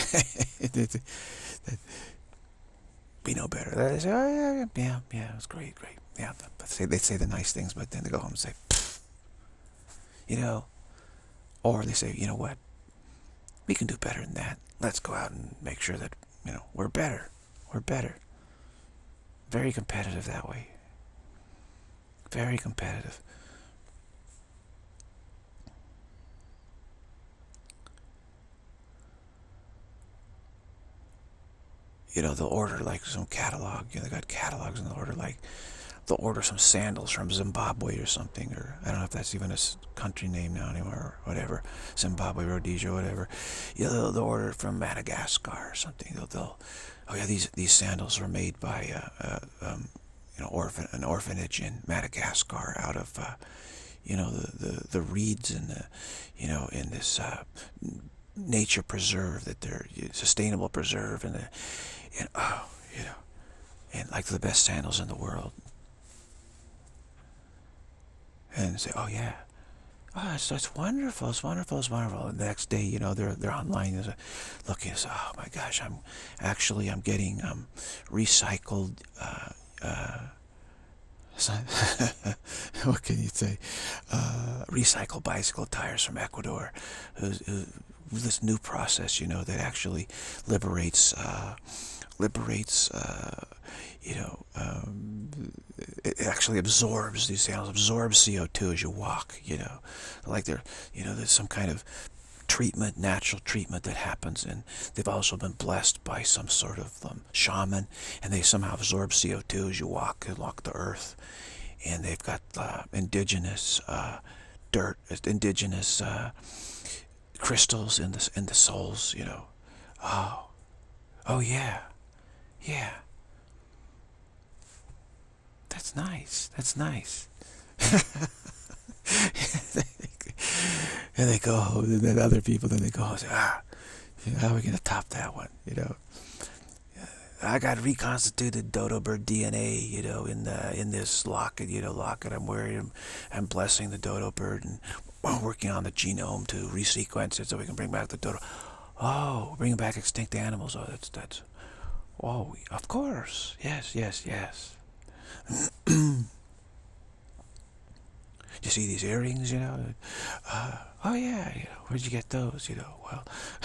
We know better. They say, oh, yeah, yeah, yeah, it's great, great. Yeah, but say, they say the nice things, but then they go home and say, you know, or they say, you know what, we can do better than that. Let's go out and make sure that, you know, we're better. We're better. Very competitive that way. Very competitive. You know, they'll order like some catalog. You know, they got catalogs and they'll order like, they'll order some sandals from Zimbabwe or something, or I don't know if that's even a country name now anymore, or whatever, Zimbabwe, Rhodesia, whatever. You know, they'll, they'll order it from Madagascar or something. They'll, they'll, oh yeah, these these sandals were made by uh, uh, um, you know, orphan an orphanage in Madagascar out of uh, you know, the, the the reeds and the, you know, in this uh, nature preserve that they're sustainable preserve, and the, and oh, you know, and like the best sandals in the world. And say, oh yeah, oh, it's, it's wonderful, it's wonderful, it's wonderful. And the next day, you know, they're they're online, there's a, looking, and say, oh my gosh, I'm actually I'm getting um recycled. Uh, uh, what can you say? Uh, recycled bicycle tires from Ecuador. It it this new process, you know, that actually liberates. Uh, liberates, uh, you know, um, it actually absorbs, these animals absorb C O two as you walk, you know, like they're, you know, there's some kind of treatment, natural treatment that happens, and they've also been blessed by some sort of um, shaman, and they somehow absorb C O two as you walk, walk the earth, and they've got uh, indigenous uh, dirt, indigenous uh, crystals in the, in the soles, you know. Oh, oh yeah. Yeah. That's nice. That's nice. And they go, and then other people, then they go, and say, ah, you know, how are we going to top that one? You know, I got reconstituted dodo bird D N A, you know, in the in this locket, you know, locket I'm wearing. I'm, I'm blessing the dodo bird and working on the genome to resequence it so we can bring back the dodo. Oh, bringing back extinct animals. Oh, that's that's. Oh, of course. Yes, yes, yes. You see these earrings, you know? Uh, oh, yeah, you know, where'd you get those, you know? Well,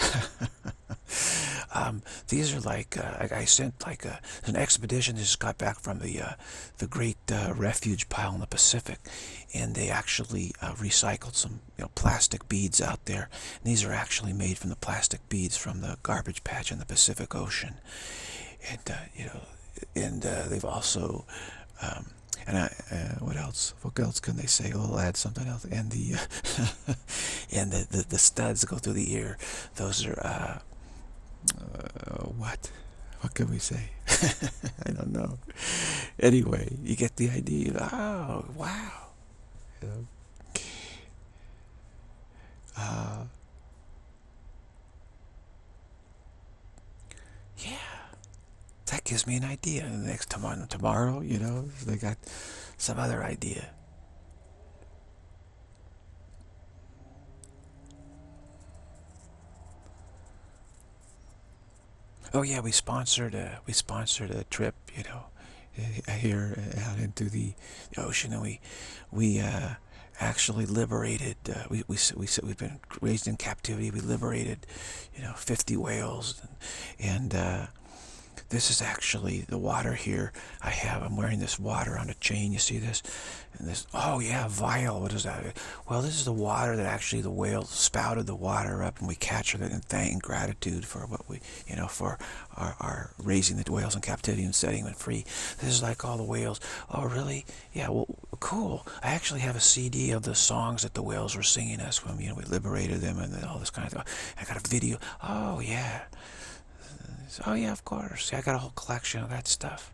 um, these are like, uh, I, I sent like a, an expedition that just got back from the, uh, the great uh, refuge pile in the Pacific, and they actually uh, recycled some, you know, plastic beads out there. And these are actually made from the plastic beads from the garbage patch in the Pacific Ocean. And, uh, you know, and uh, they've also, um, and I, uh, what else? What else can they say? We'll add something else. And the, uh, and the, the, the studs that go through the ear, those are, uh, uh, what? What can we say? I don't know. Anyway, you get the idea. Oh, wow. You know? Uh, yeah. That gives me an idea. And the next tomorrow, tomorrow, you know, they got some other idea. Oh yeah, we sponsored a we sponsored a trip, you know, uh, here uh, out into the, the ocean, and we we uh, actually liberated. Uh, we we we we've been raised in captivity. We liberated, you know, fifty whales, and, and uh, this is actually the water here. I have. I'm wearing this water on a chain. You see this? And this. Oh yeah, vial. What is that? Well, this is the water that actually the whale spouted the water up, and we captured it in thank and gratitude for what we, you know, for our, our raising the whales in captivity and setting them free. This is like all the whales. Oh really? Yeah. Well, cool. I actually have a C D of the songs that the whales were singing us when, you know, we liberated them and all this kind of stuff. I got a video. Oh yeah. Oh yeah, of course. I got a whole collection of that stuff.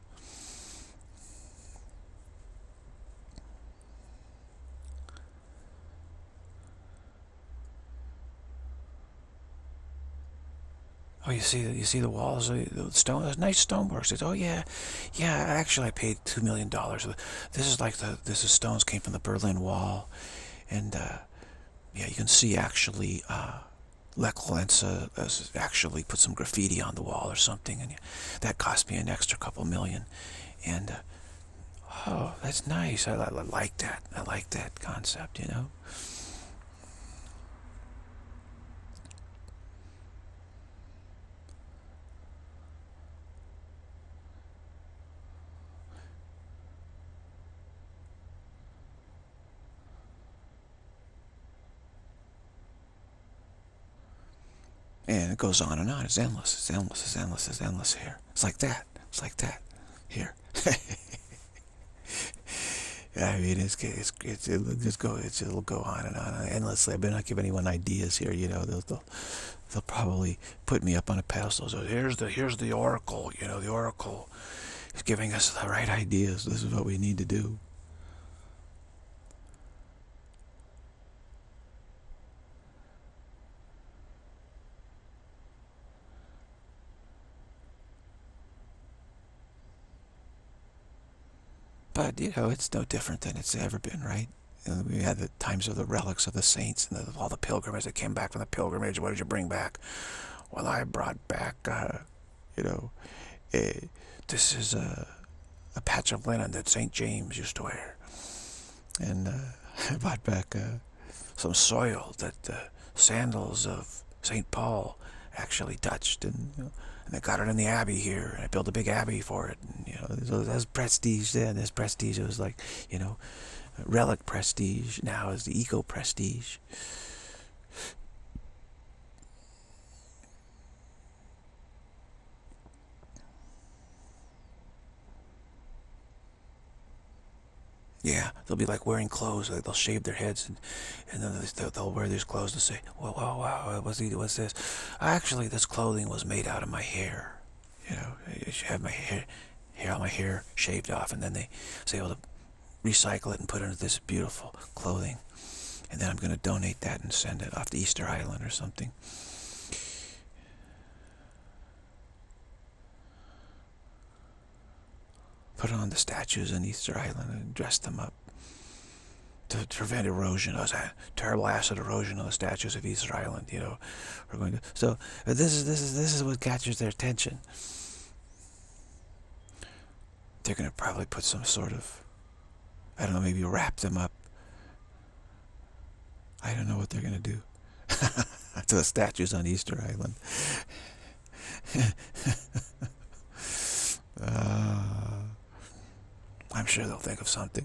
Oh, you see, you see the walls, the stone, the nice stonework. It's, oh yeah, yeah. Actually, I paid two million dollars. This is like the this is stones came from the Berlin Wall, and uh, yeah, you can see actually. Uh, Lech Walesa has actually put some graffiti on the wall or something, and that cost me an extra couple million. And uh, oh, that's nice. I, I, I like that. I like that concept, you know. And it goes on and on. It's endless. It's endless. It's endless. It's endless here. It's like that. It's like that here. I mean, it's, it's, it's it'll just go. It's, it'll go on and on endlessly. I better not give anyone ideas here. You know, they'll they'll, they'll probably put me up on a pedestal. So here's the here's the oracle. You know, the oracle is giving us the right ideas. This is what we need to do. But, you know, it's no different than it's ever been, right? And we had the times of the relics of the saints and the, all the pilgrims that came back from the pilgrimage. What did you bring back? Well, I brought back, uh, you know, a, this is a, a patch of linen that Saint James used to wear. And uh, I brought back uh, some soil that the sandals of Saint Paul actually touched, and you know, and I got it in the abbey here, and I built a big abbey for it, and you know, so that's prestige then. This prestige, it was like, you know, relic prestige. Now is the eco prestige. Yeah, they'll be like wearing clothes. Like they'll shave their heads, and and then they'll, they'll wear these clothes to say, "Wow, wow, wow! What's he? What's this?" Actually, this clothing was made out of my hair. You know, I should have my hair, hair, all my hair shaved off, and then they say, "Able to recycle it and put it into this beautiful clothing." And then I'm going to donate that and send it off to Easter Island or something. Put on the statues in Easter Island and dress them up to prevent erosion. There's a terrible acid erosion on the statues of Easter Island. You know, we're going to. So this is this is this is what catches their attention. They're going to probably put some sort of, I don't know, maybe wrap them up. I don't know what they're going to do to the statues on Easter Island. uh, I'm sure they'll think of something.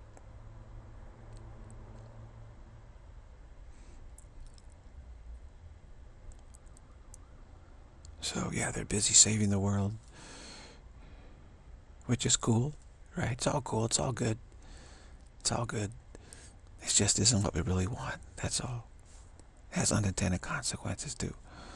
So yeah, they're busy saving the world, which is cool, right? It's all cool. It's all good. It's all good. It just isn't what we really want. That's all. It has unintended consequences too.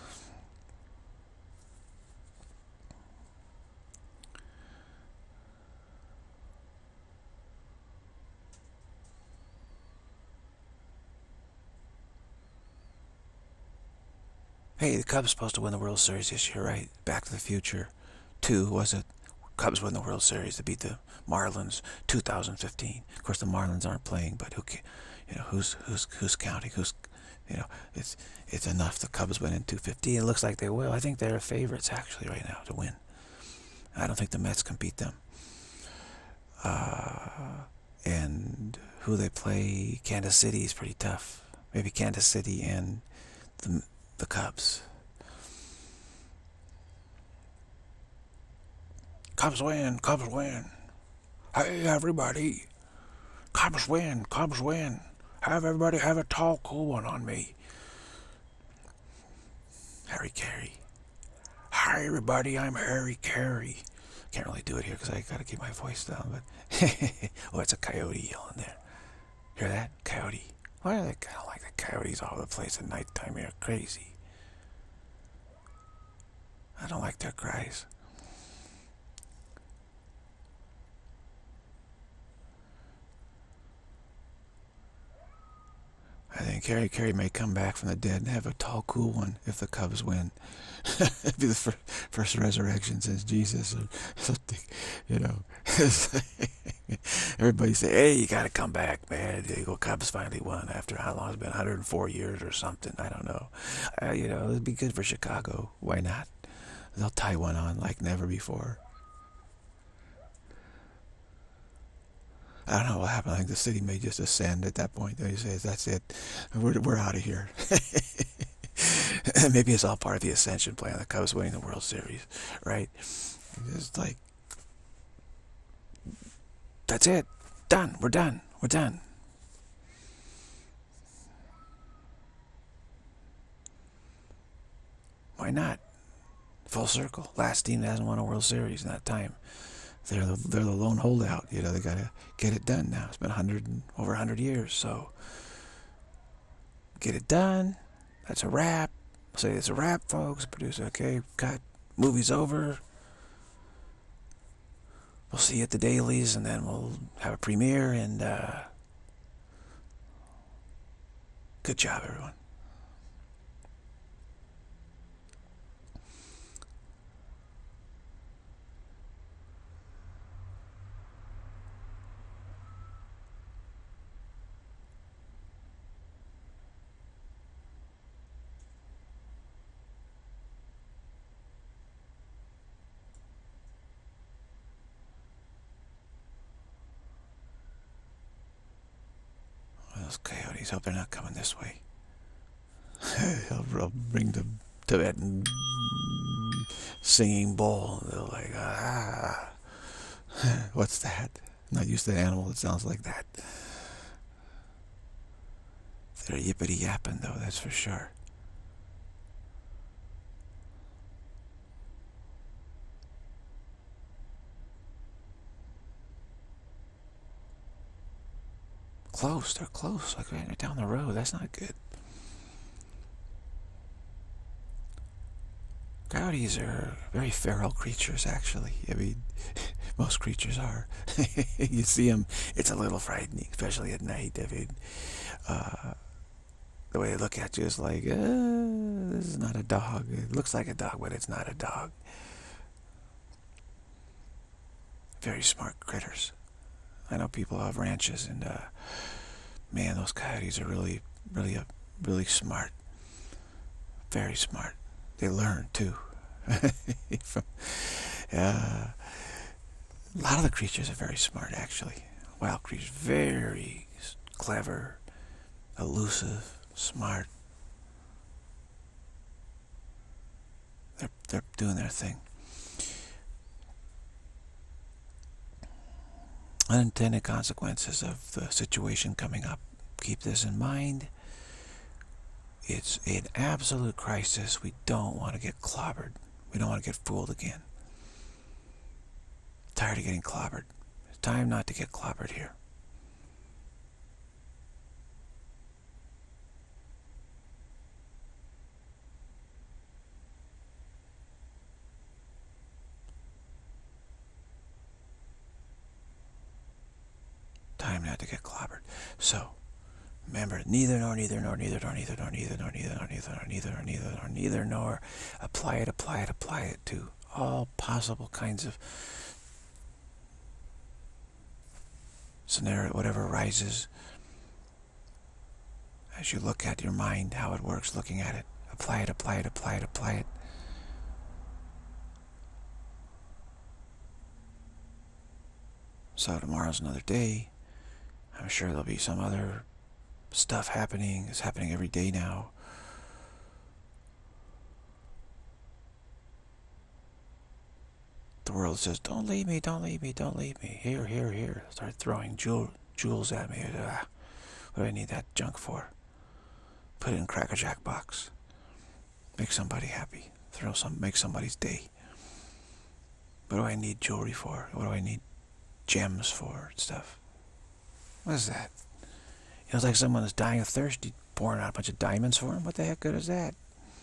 Hey, the Cubs supposed to win the World Series this year, right? Back to the Future two, was it? Cubs win the World Series to beat the Marlins two thousand fifteen. Of course, the Marlins aren't playing, but who, you know, who's who's who's counting? Who's You know, it's it's enough. The Cubs win in two fifty. It looks like they will. I think they're favorites actually right now to win. I don't think the Mets can beat them. Uh, and who they play, Kansas City is pretty tough. Maybe Kansas City and the the Cubs. Cubs win, Cubs win. Hey everybody, Cubs win, Cubs win. Have everybody have a tall, cool one on me. Harry Carey. Hi everybody, I'm Harry Carey. Can't really do it here because I gotta keep my voice down, but oh, it's a coyote yelling there. Hear that? Coyote. Why are they kind of like the coyotes all over the place at nighttime? They're crazy. I don't like their cries. I think Harry Carey may come back from the dead and have a tall, cool one if the Cubs win. It'd be the first, first resurrection since Jesus or something, you know. Everybody say, hey, you got to come back, man. The Cubs finally won after how long? It's been one hundred four years or something. I don't know. Uh, you know, it'd be good for Chicago. Why not? They'll tie one on like never before. I don't know what happened. I think the city may just ascend at that point. They say, that's it. We're, we're out of here. Maybe it's all part of the ascension plan. The Cubs winning the World Series, right? It's like, that's it. Done. We're done. We're done. Why not? Full circle. Last team that hasn't won a World Series in that time. They're the, they're the lone holdout. You know, they got to get it done now. It's been one hundred, over one hundred years, so get it done. That's a wrap. I'll say it's a wrap, folks. Producer, okay, cut. Movie's over. We'll see you at the dailies, and then we'll have a premiere, and uh, good job, everyone. Those coyotes, hope they're not coming this way. I'll bring the Tibetan singing bull. They're like, ah, what's that? I'm not used to an animal that sounds like that. They're yippity yapping though, that's for sure. Close, they're close, like right down the road. That's not good. Coyotes are very feral creatures, actually. I mean, most creatures are. You see them, it's a little frightening, especially at night. I mean, uh, the way they look at you is like, uh, this is not a dog. It looks like a dog, but it's not a dog. Very smart critters. I know people have ranches, and uh, man, those coyotes are really, really, uh, really smart. Very smart. They learn too. From, uh, a lot of the creatures are very smart, actually. Wild creatures, very clever, elusive, smart. They're they're doing their thing. Unintended consequences of the situation coming up. Keep this in mind. It's an absolute crisis. We don't want to get clobbered. We don't want to get fooled again. Tired of getting clobbered. It's time not to get clobbered here. Time not to get clobbered. So, remember, neither nor neither nor neither nor neither nor neither nor neither nor neither nor neither nor neither nor neither nor apply it, apply it, apply it to all possible kinds of scenario, whatever arises. As you look at your mind, how it works, looking at it. Apply it, apply it, apply it, apply it. So tomorrow's another day. I'm sure there'll be some other stuff happening. It's happening every day now. The world says, don't leave me, don't leave me, don't leave me. Here, here, here. Start throwing jewel, jewels at me. Ah, what do I need that junk for? Put it in a Cracker Jack box. Make somebody happy. Throw some, make somebody's day. What do I need jewelry for? What do I need gems for and stuff? What is that? You know, it's like someone is dying of thirst, you pouring out a bunch of diamonds for him. What the heck good is that?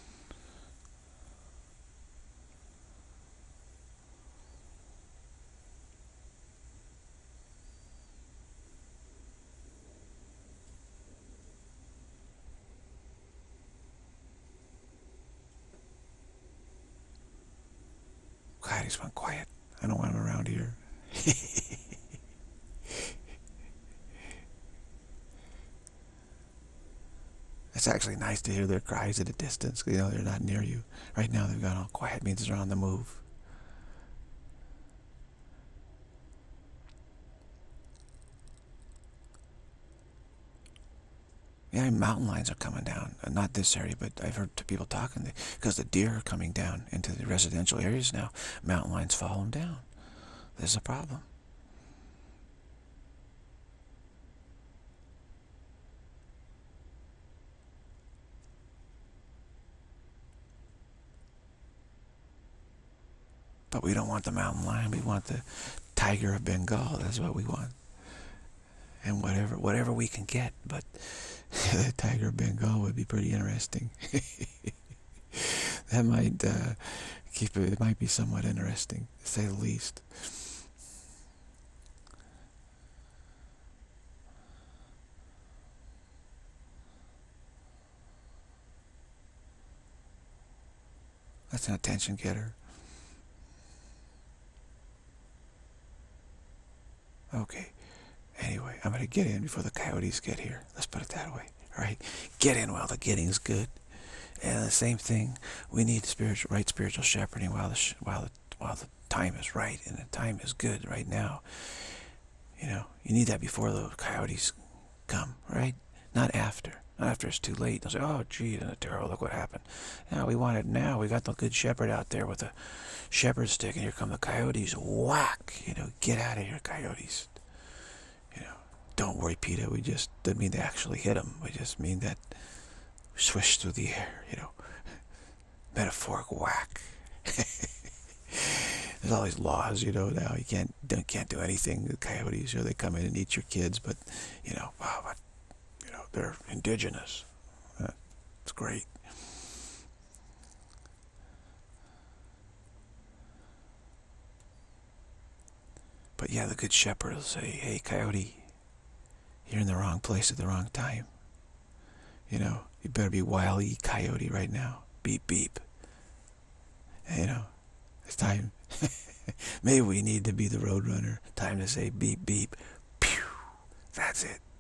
God, he's been quiet. I don't want him around here. It's actually nice to hear their cries at a distance. You know, they're not near you. Right now they've gone all quiet. It means they're on the move. Yeah, mountain lions are coming down. Uh, not this area, but I've heard people talking. Because the deer are coming down into the residential areas now. Mountain lions follow them down. There's a problem. But we don't want the mountain lion. We want the tiger of Bengal. That's what we want. And whatever whatever we can get. But the tiger of Bengal would be pretty interesting. That might uh, keep it. It might be somewhat interesting, to say the least. That's an attention getter. Okay. Anyway, I'm going to get in before the coyotes get here. Let's put it that way. All right? Get in while the getting's good. And the same thing, we need spiritual, right spiritual shepherding while the, sh while, the, while the time is right and the time is good right now. You know, you need that before the coyotes come, right? Not after. Not after it's too late. They'll say, oh, gee, and terrible, look what happened. Now we want it now. We got the good shepherd out there with a shepherd stick, and here come the coyotes. Whack! You know, get out of here, coyotes. You know, don't worry, Peter. We just didn't mean to actually hit them. We just mean that swish through the air, you know. Metaphoric whack. There's all these laws, you know, now you can't don't, can't do anything. The coyotes, you know, they come in and eat your kids, but, you know, wow, but, you know, they're indigenous. Uh, it's great. But yeah, the good shepherd will say, hey, coyote, you're in the wrong place at the wrong time. You know, you better be Wile E. Coyote right now. Beep, beep. And, you know, it's time. Maybe we need to be the roadrunner. Time to say beep, beep. Pew. That's it.